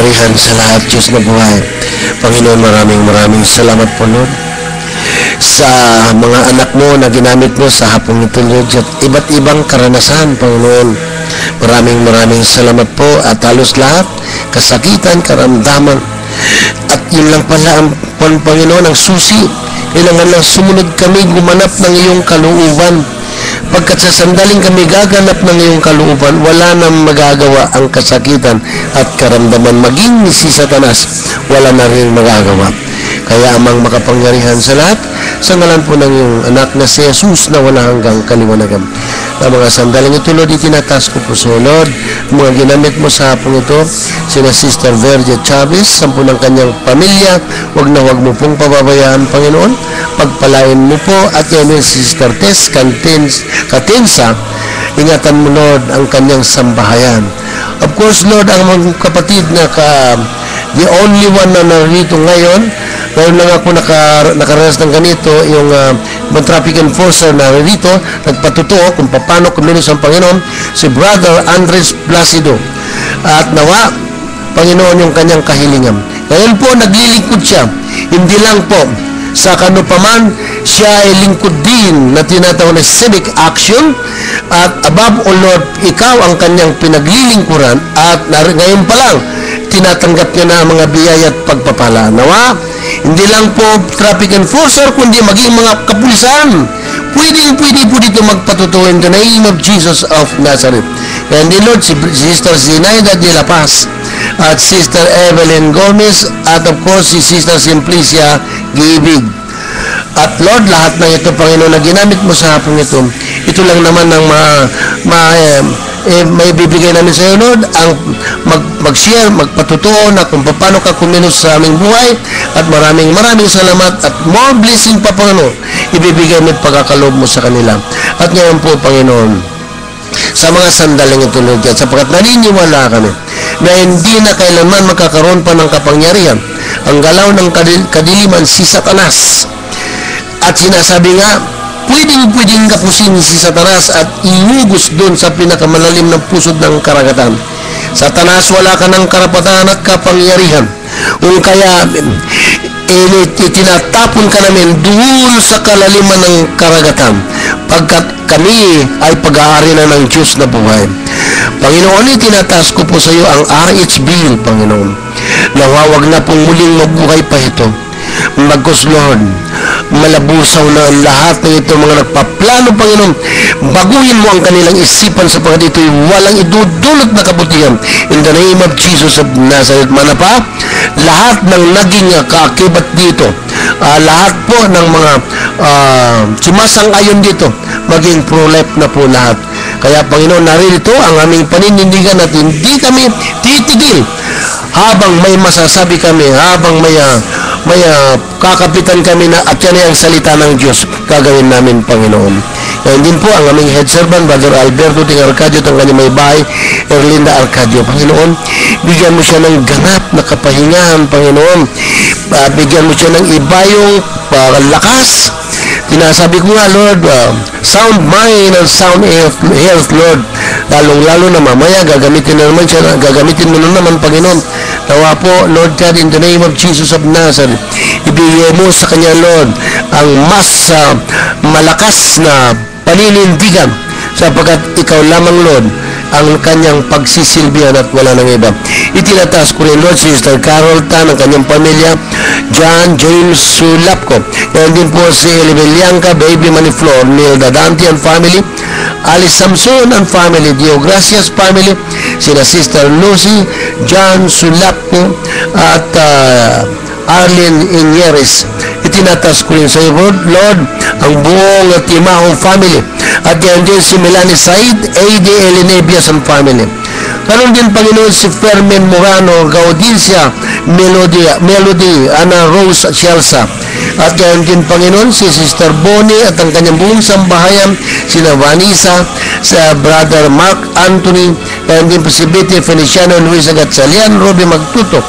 makapangyarihan sa lahat, Diyos na buhay. Panginoon, maraming salamat po, Lord, sa mga anak mo na ginamit mo sa hapong ito, Lord, at iba't ibang karanasan, Panginoon. Maraming salamat po, at halos lahat, kasakitan, karamdaman, at yun lang pala ang Panginoon, ang susi. Kailangan lang sumunod kami, gumanap ng iyong kalooban. Pagkat sa sandaling kami gaganap ng iyong kalooban, wala nang magagawa ang kasakitan at karamdaman. Maging si Satanas, wala na rin magagawa. Kaya amang makapangyarihan sa lahat, sa ngalan po ng iyong anak na si Jesus na wala hanggang kaliwanagan. Ang mga sandaling ito, Lord, itinatas ko po sa Lord. Mga ginamit mo sa hapong ito, sina Sister Verge Chavez, sampu ng kanyang pamilya, wag mo pong pababayaan, Panginoon. Pagpalain mo po at yan si Sister Tess Katensa, ingatan mo, Lord, ang kanyang sambahayan. Of course, Lord, ang mga kapatid na the only one na narito ngayon lang ako nakaranas ng ganito, yung traffic enforcer na narito, nagpatutuo kung paano kumilos ang Panginoon, si Brother Andres Placido. At nawa, Panginoon, yung kanyang kahilingan. Ngayon po, naglilingkod siya. Hindi lang po sa kanupaman, siya ay lingkod din na tinatawag na civic action, at above all, Lord, ikaw ang kanyang pinaglilingkuran, at ngayon pa lang tinatanggap niya na ang mga biyaya at pagpapala. Nawa, hindi lang po traffic enforcer, kundi maging mga kapulisan. Pwede po dito magpatutuo in the name of Jesus of Nazareth. And the Lord, si Sister Zinaida de la Paz, at Sister Evelyn Gomez, at of course si Sister Simplicia Gibig. At Lord, lahat ng ito, Panginoon, na ginamit mo sa hapong ito lang naman ang may bibigay namin sa iyo, Lord, ang mag-share, magpatutuo na kung paano ka kumilos sa aming buhay, at maraming salamat, at more blessing pa, Panginoon, ibibigay mo at pagkakaloob mo sa kanila. At ngayon po, Panginoon, sa mga sandaling ito, Lord, at sapagkat naniniwala kami na hindi na kailanman magkakaroon pa ng kapangyarihan ang galaw ng kadiliman, si Satanas. At sinasabi nga, pwedeng kapusin si Satanas at iugos doon sa pinakamalalim ng pusod ng karagatan. Satanas, wala ka ng karapatan at kapangyarihan. Kung kaya, tinatapon ka namin doon sa kalaliman ng karagatan, pagkat kami ay pag-aari na ng Diyos na buhay. Panginoon, itinataas ko po sa iyo ang RH Bill, Panginoon. Nawawag na pong muling mabuhay pa ito. Magkos, Lord, malabusaw na ang lahat ng ito mga nagpaplano, Panginoon. Baguhin mo ang kanilang isipan sapagkat ito'y walang idudulot na kabutihan. In the name of Jesus of Nazareth, manapa, lahat ng naging kaakibat dito, lahat po ng mga sumasang-ayon dito, maging pro-life na po lahat. Kaya, Panginoon, narito ang aming paninindigan at hindi kami titigil habang may masasabi kami, habang may kakapitan kami na at yan ay ang salita ng Diyos, gagawin namin, Panginoon. Ngayon din po ang aming head servant, Brother Alberto Ting Arcadio, at ang kanyang may bahay, Erlinda Arcadio. Panginoon, bigyan mo siya ng ganap na kapahingahan, Panginoon. Bigyan mo siya ng ibayong lakas. Tinasabi ko nga, Lord, sound mind and sound health, Lord. Lalong-lalo na mamaya, gagamitin mo na naman, Panginoon. Nawa po, Lord God, in the name of Jesus of Nazareth, ibigay mo sa kanya, Lord, ang mas malakas na paninindigan, sapagkat ikaw lamang, Lord, ang kanyang pagsisilbihan at wala nang iba. Itinataas ko rin, Lord, Sister Carol Tan, ang kanyang pamilya, John James Sulapco, yan din po si Elibelianca, Baby Maniflor, Nilda Dante and family, Alice Samson and family, Dio Gracias family, sina Sister Lucy, John Sulapco, at Arlene Inyeres. Itinatas ko rin sa iyo, Lord, ang buong Timahong family, at yan din si Melanie Said, A.D. Elinebias and family. Karoon din, Panginoon, si Fermin Morano, Gaudincia, Melody, Ana Rose Chelsea. At yan din, Panginoon, si Sister Bonnie at ang kanyang buong sambahayan, sina Vanessa, sa Brother Mark Anthony, yan din po si Betty Feliciano, Luisa Gatsalian, Robbie Magtuto,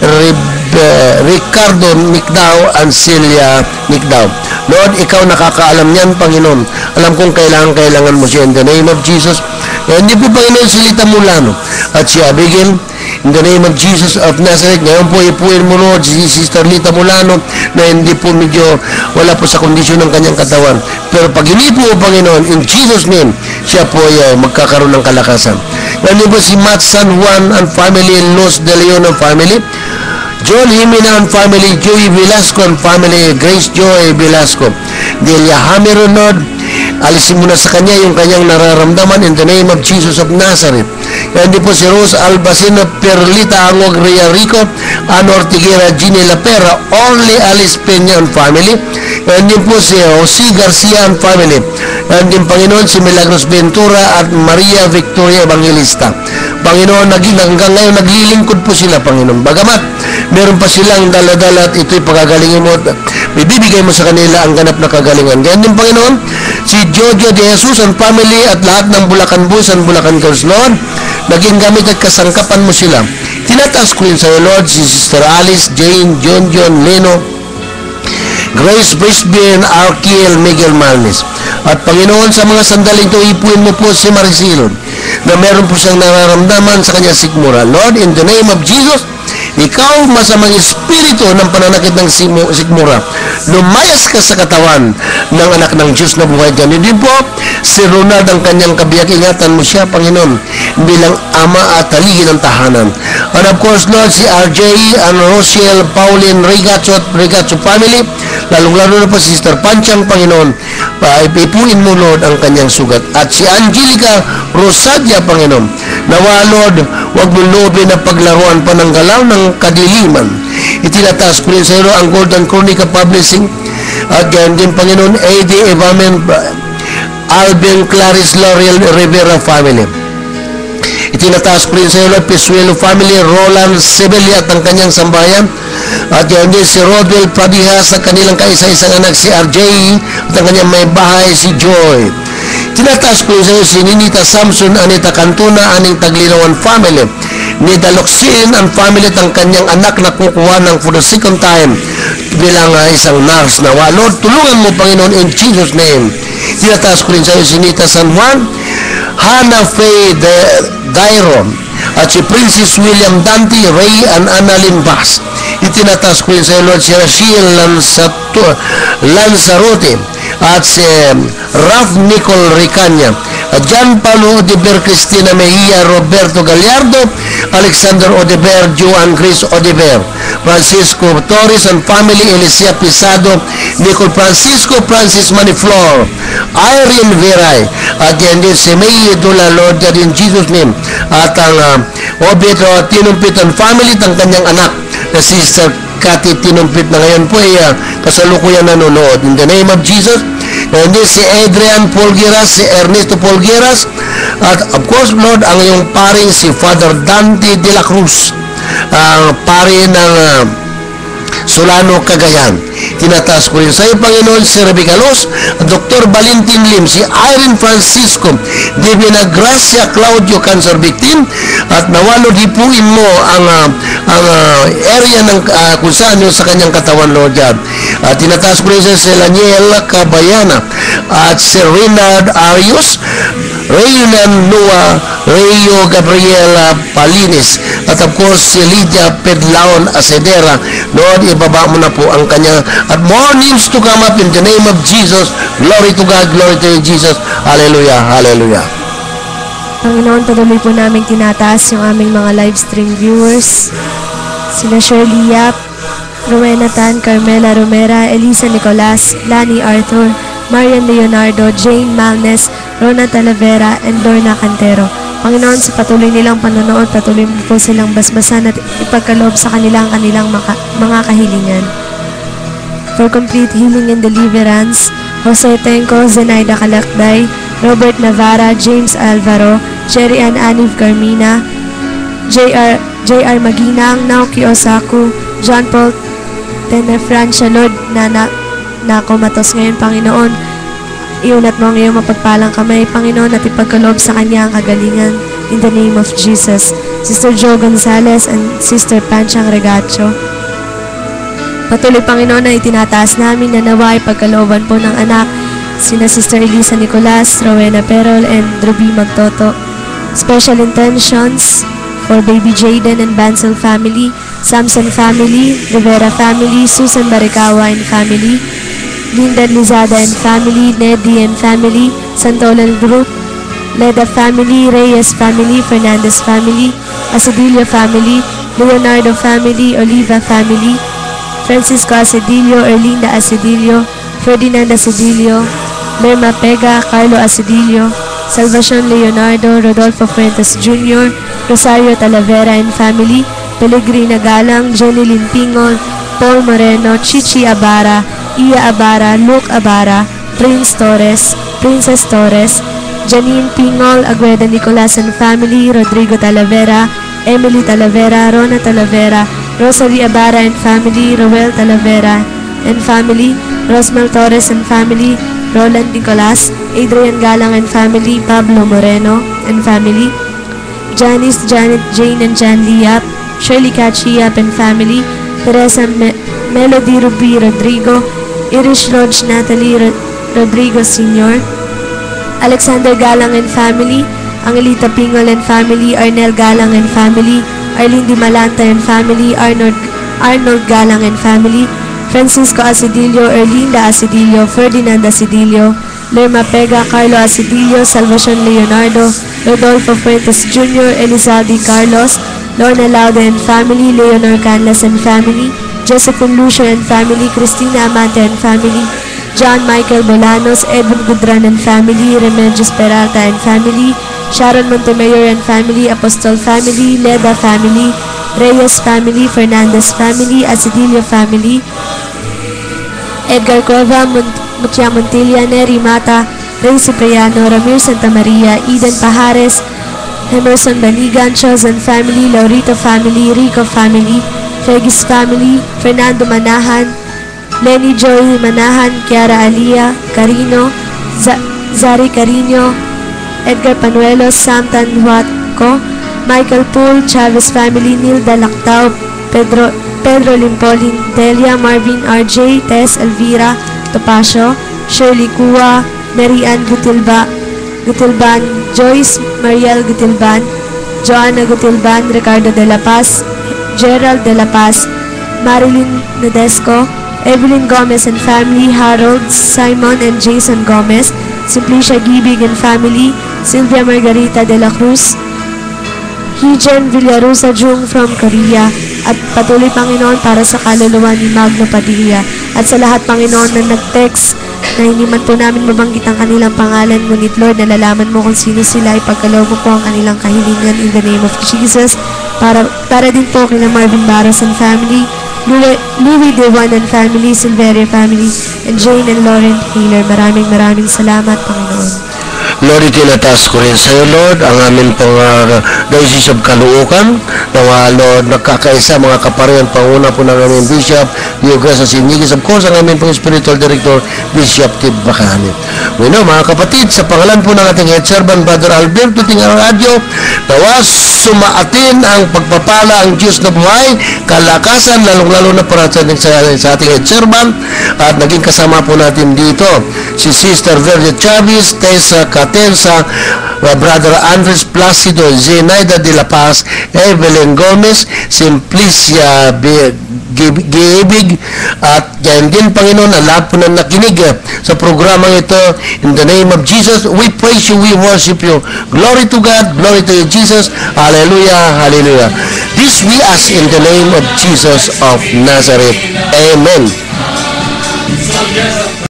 Ricardo Nicdao, and Celia Nicdao. Lord, ikaw nakakaalam niyan, Panginoon. Alam kong kailangan mo siya in the name of Jesus. Hindi po, Panginoon, si Lita Mulano at si Abigail, In the name of Jesus of Nazareth, ngayon po ipuin mo, Lord, si Sister Lita Mulano na hindi po medyo wala po sa kondisyon ng kanyang katawan. Pero pag hindi po, Panginoon, in Jesus' name, siya po ay magkakaroon ng kalakasan. Ngayon po si Matt San Juan and family, Los De Leon and family, John Jimena and family, Joey Velasco and family, Grace Joy Velasco, Delia Hamero, Lord, alisin mo na sa kanya yung kanyang nararamdaman in the name of Jesus of Nazareth. Kaya hindi po si Rose Albacena, Perlita Angog, Ria Rico, Anor Tiguera, Ginny Lapera, Orly Alice Peña and family. Kaya hindi po si Jose Garcia and family. Kaya hindi Panginoon si Milagros Ventura at Maria Victoria Evangelista. Panginoon, hanggang ngayon naglilingkod po sila, Panginoon. Bagamat meron pa silang dala-dala at ito'y pagagalingin mo at bibigay mo sa kanila ang ganap na kagalingan. Kaya din, Panginoon, si Jojo de Jesus and family at lahat ng Bulacan Boys and Bulacan Girls, Lord, naging gamit at kasangkapan mo sila. Tinataas ko yun sa iyo, Lord, si Sister Alice, Jane, John, Leno, Grace Brisbane, Arkiel, Miguel Malnes. At Panginoon, sa mga sandaling ito, ipuin mo po si Marisilon na meron po siyang nararamdaman sa kanyang sikmura. Lord, in the name of Jesus, ikaw, masamang espiritu ng pananakit ng sikmura, lumayas ka sa katawan ng anak ng Diyos na buhay dyan. Hindi po, si Ronald ang kanyang kabiyak, ingatan mo siya, Panginoon, bilang ama at taligin ng tahanan. And of course, Lord, si RJ and Rochelle, Pauline, Rigatso family, lalong-lalo na po si Sister Panchang, Panginoon, ipuin mo, Lord, ang kanyang sugat. At si Angelica Rosadia, Panginoon, nawa, Lord, huwag mo loobin na paglaruan pa ng galaw ng kadiliman. Itinataas ko rin sa iyo ang Golden Chronica Publishing at ganyan din, Panginoon, A.D. Evamen, Alvin Clarice L'Oreal Rivera family. Itinataas ko rin sa iyo, Pisuelo family, Roland Sebeli at ang kanyang sambayan. At yan din si Rodwell Pradihas sa kanilang kaisa-isang anak si RJ at ang kanyang may bahay si Joy. Tinataas ko rin sa iyo si Ninita Samson, Anita Cantuna, aning Taglinawan family, ni Daloksin ang family at ang kanyang anak na kukuha ng for the second time bilang isang nurse na Lord, tulungan mo, Panginoon, in Jesus' name. Tinataas ko rin sa iyo si Nita San Juan, Hannah Faye Dairo, at si Princess William Dante, Ray and Annalyn Bass. Itinataas ko rin sa iyo, Lord, si Rachel Lanzarote at si Ralph Nicole Ricanya, at John Paulo Odeber, Cristina Mejia, Roberto Gallardo, Alexander Odeber, Joan Grace Odeber, Francisco Torres and family, Alicia Pisado, Nicole Francisco, Francis Maniflor, Irene Veray, at yan din si May Dula, Lord, God, in Jesus' name. At ang Obito Tinumpit and family, ang kanyang anak na Sister Cathy Tinumpit na ngayon po ay kasalukuyan nanonood. In the name of Jesus, and then si Adrian Polgueras, si Ernesto Polgueras, at of course, Lord, ang iyong paring si Father Dante de la Cruz, ang pari ng Solano, Cagayan. Tinataas ko rin sa iyo, Panginoon, si Rebecca Los, Dr. Valentin Lim, si Irene Francisco, Divina Gracia Claudio, cancer victim, at nawalo dipuin mo ang area ng kung saan yun sa kanyang katawan, Lord God. At tinataas ko rin sa si Laniel Cabayana, at si Renard Arios, Reynan Noah, Rayo Gabriela Palines, at of course si Lydia Pedlaon Acedera. Lord, ibaba mo na po ang kanya, at more names to come up in the name of Jesus. Glory to God, glory to Jesus. Hallelujah, hallelujah. Panginoon, patuloy po namin tinataas yung aming mga live stream viewers. Sina Shirley Yap, Rowena Tan, Carmela Romera, Elisa Nicolas, Lani Arthur, Marian Leonardo, Jane Malnes, Rona Talavera, and Lorna Cantero. Panginoon, sa patuloy nilang panonood, patuloy mo po silang basbasan at ipagkaloob sa kanilang mga kahilingan. For complete healing and deliverance, Jose Tenco, Zenaida Kalakday, Robert Navarra, James Alvaro, Cherry Ann Aniv Carmina, J.R. Maginang, Naoki Osaku, John Paul Tenefrancia, Lord, na kumatos ngayon, Panginoon. Iunat mo ang iyong mapagpalang kamay, Panginoon, at ipagkaloob sa kanya ang kagalingan. In the name of Jesus. Sister Jo Gonzalez and Sister Panchang Regacho. Patuloy, Panginoon, na itinataas namin na nawa ipagkalooban po ng anak, sina Sister Elisa Nicolas, Rowena Perol, and Ruby Magtoto. Special intentions for baby Jaden and Bansel family, Samson family, Rivera family, Susan Barikawa and family, Linda Lizada and family, Neddy and family, Santolan group, Leda family, Reyes family, Fernandez family, Asedillo family, Leonardo family, Oliva family, Francisco Asedillo, Erlinda Asedillo, Ferdinand Asedillo, Lerma Pega, Carlo Asedillo, Salvacion Leonardo, Rodolfo Fuentes Jr., Rosario Talavera and family, Pellegrina Galang, Jenny Limpingol, Paul Moreno, Chichi Abara, Iya Abara, Luke Abara, Prince Torres, Princess Torres, Janine Pingol, Agueda Nicolas and family, Rodrigo Talavera, Emily Talavera, Rona Talavera, Rosalie Abara and family, Roel Talavera and family, Rosmel Torres and family, Roland Nicolas, Adrian Galang and family, Pablo Moreno and family, Janice, Janet, Jane and Jan Liap, Shirley Kachiap and family, Teresa Melody Ruby Rodrigo, Irish Lodge Natalie Rodrigo Sr., Alexander Galang and family, Angelita Pingol and family, Arnel Galang and family, Arlene Di Malanta and family, Arnold Galang and family, Francisco Asedillo, Erlinda Asedillo, Ferdinand Asedillo, Lerma Pega, Carlo Asedillo, Salvacion Leonardo, Rodolfo Fuentes Jr., Elizalde Carlos, Lorna Lauda and family, Leonor Canlas and family, Josephine Lucio and family, Cristina Amante and family, John Michael Bolanos, Edwin Gudran and family, Remedios Peralta and family, Sharon Montemayor and family, Apostol family, Leda family, Reyes family, Fernandez family, Asedillo family, Edgar Cova, Mutia Montilla, Neri Mata, Rey Cipriano, Ramir Santa Maria, Eden Pajares, Emerson Banigan, Chosen family, Laurito family, Rico family, Regis family, Fernando Manahan, Lenny Joy Manahan, Kiara Alia, Carino, Zari Carino, Edgar Panuelos, Sam Tanhuatco, Michael Poole, Chavez family, Nilda Lactao, Pedro Limpolin, Delia, Marvin RJ, Tess Elvira, Topacio, Shirley Kua, Mary Ann Gutilban, Joyce Mariel Gutilban, Joanna Gutilban, Ricardo de la Paz, Gerald de la Paz, Marilyn Nadesco, Evelyn Gomez and family, Harold, Simon and Jason Gomez, Simplicia Gibig and family, Sylvia Margarita de la Cruz, Hijen Villarosa Jung from Korea, at patuloy Panginoon para sa kaluluwa ni Magno Padilla, at sa lahat Panginoon na nag-text na hindi man po namin mabanggit ang kanilang pangalan, ngunit Lord, nalalaman mo kung sino sila, ipagkaloob mo po ang kanilang kahilingan in the name of Jesus, para din po kina Marvin Barros and family, Louis Dewan and family, Silveria family, and Jane and Lauren Taylor. Maraming salamat, Panginoon. Lord, itinataas ko rin sa iyo, Lord, ang amin pong Diocese of Caloocan, na Lord, nagkakaisa mga kaparian, panguna po ng aming Bishop, Diogreso Sinigis, of course, ang aming pong Spiritual Director, Bishop Tib Bacani. Bueno, mga kapatid, sa pangalan po ng ating head servant, Brother Alberto Tingarang Radio, nawas sumaatin ang pagpapala ang Diyos na buhay, kalakasan, lalong-lalo na para sa ating head servant, at naging kasama po natin dito, si Sister Verde Chavez, Tessa Catensa, Brother Andres Placido, Zenaida de la Paz, Evelyn Gomez, Simplicia Giebig, at yan din, Panginoon, ang lahat po na nakinig sa programang ito. In the name of Jesus, we praise you, we worship you. Glory to God, glory to you, Jesus. Hallelujah, hallelujah. This we ask in the name of Jesus of Nazareth. Amen.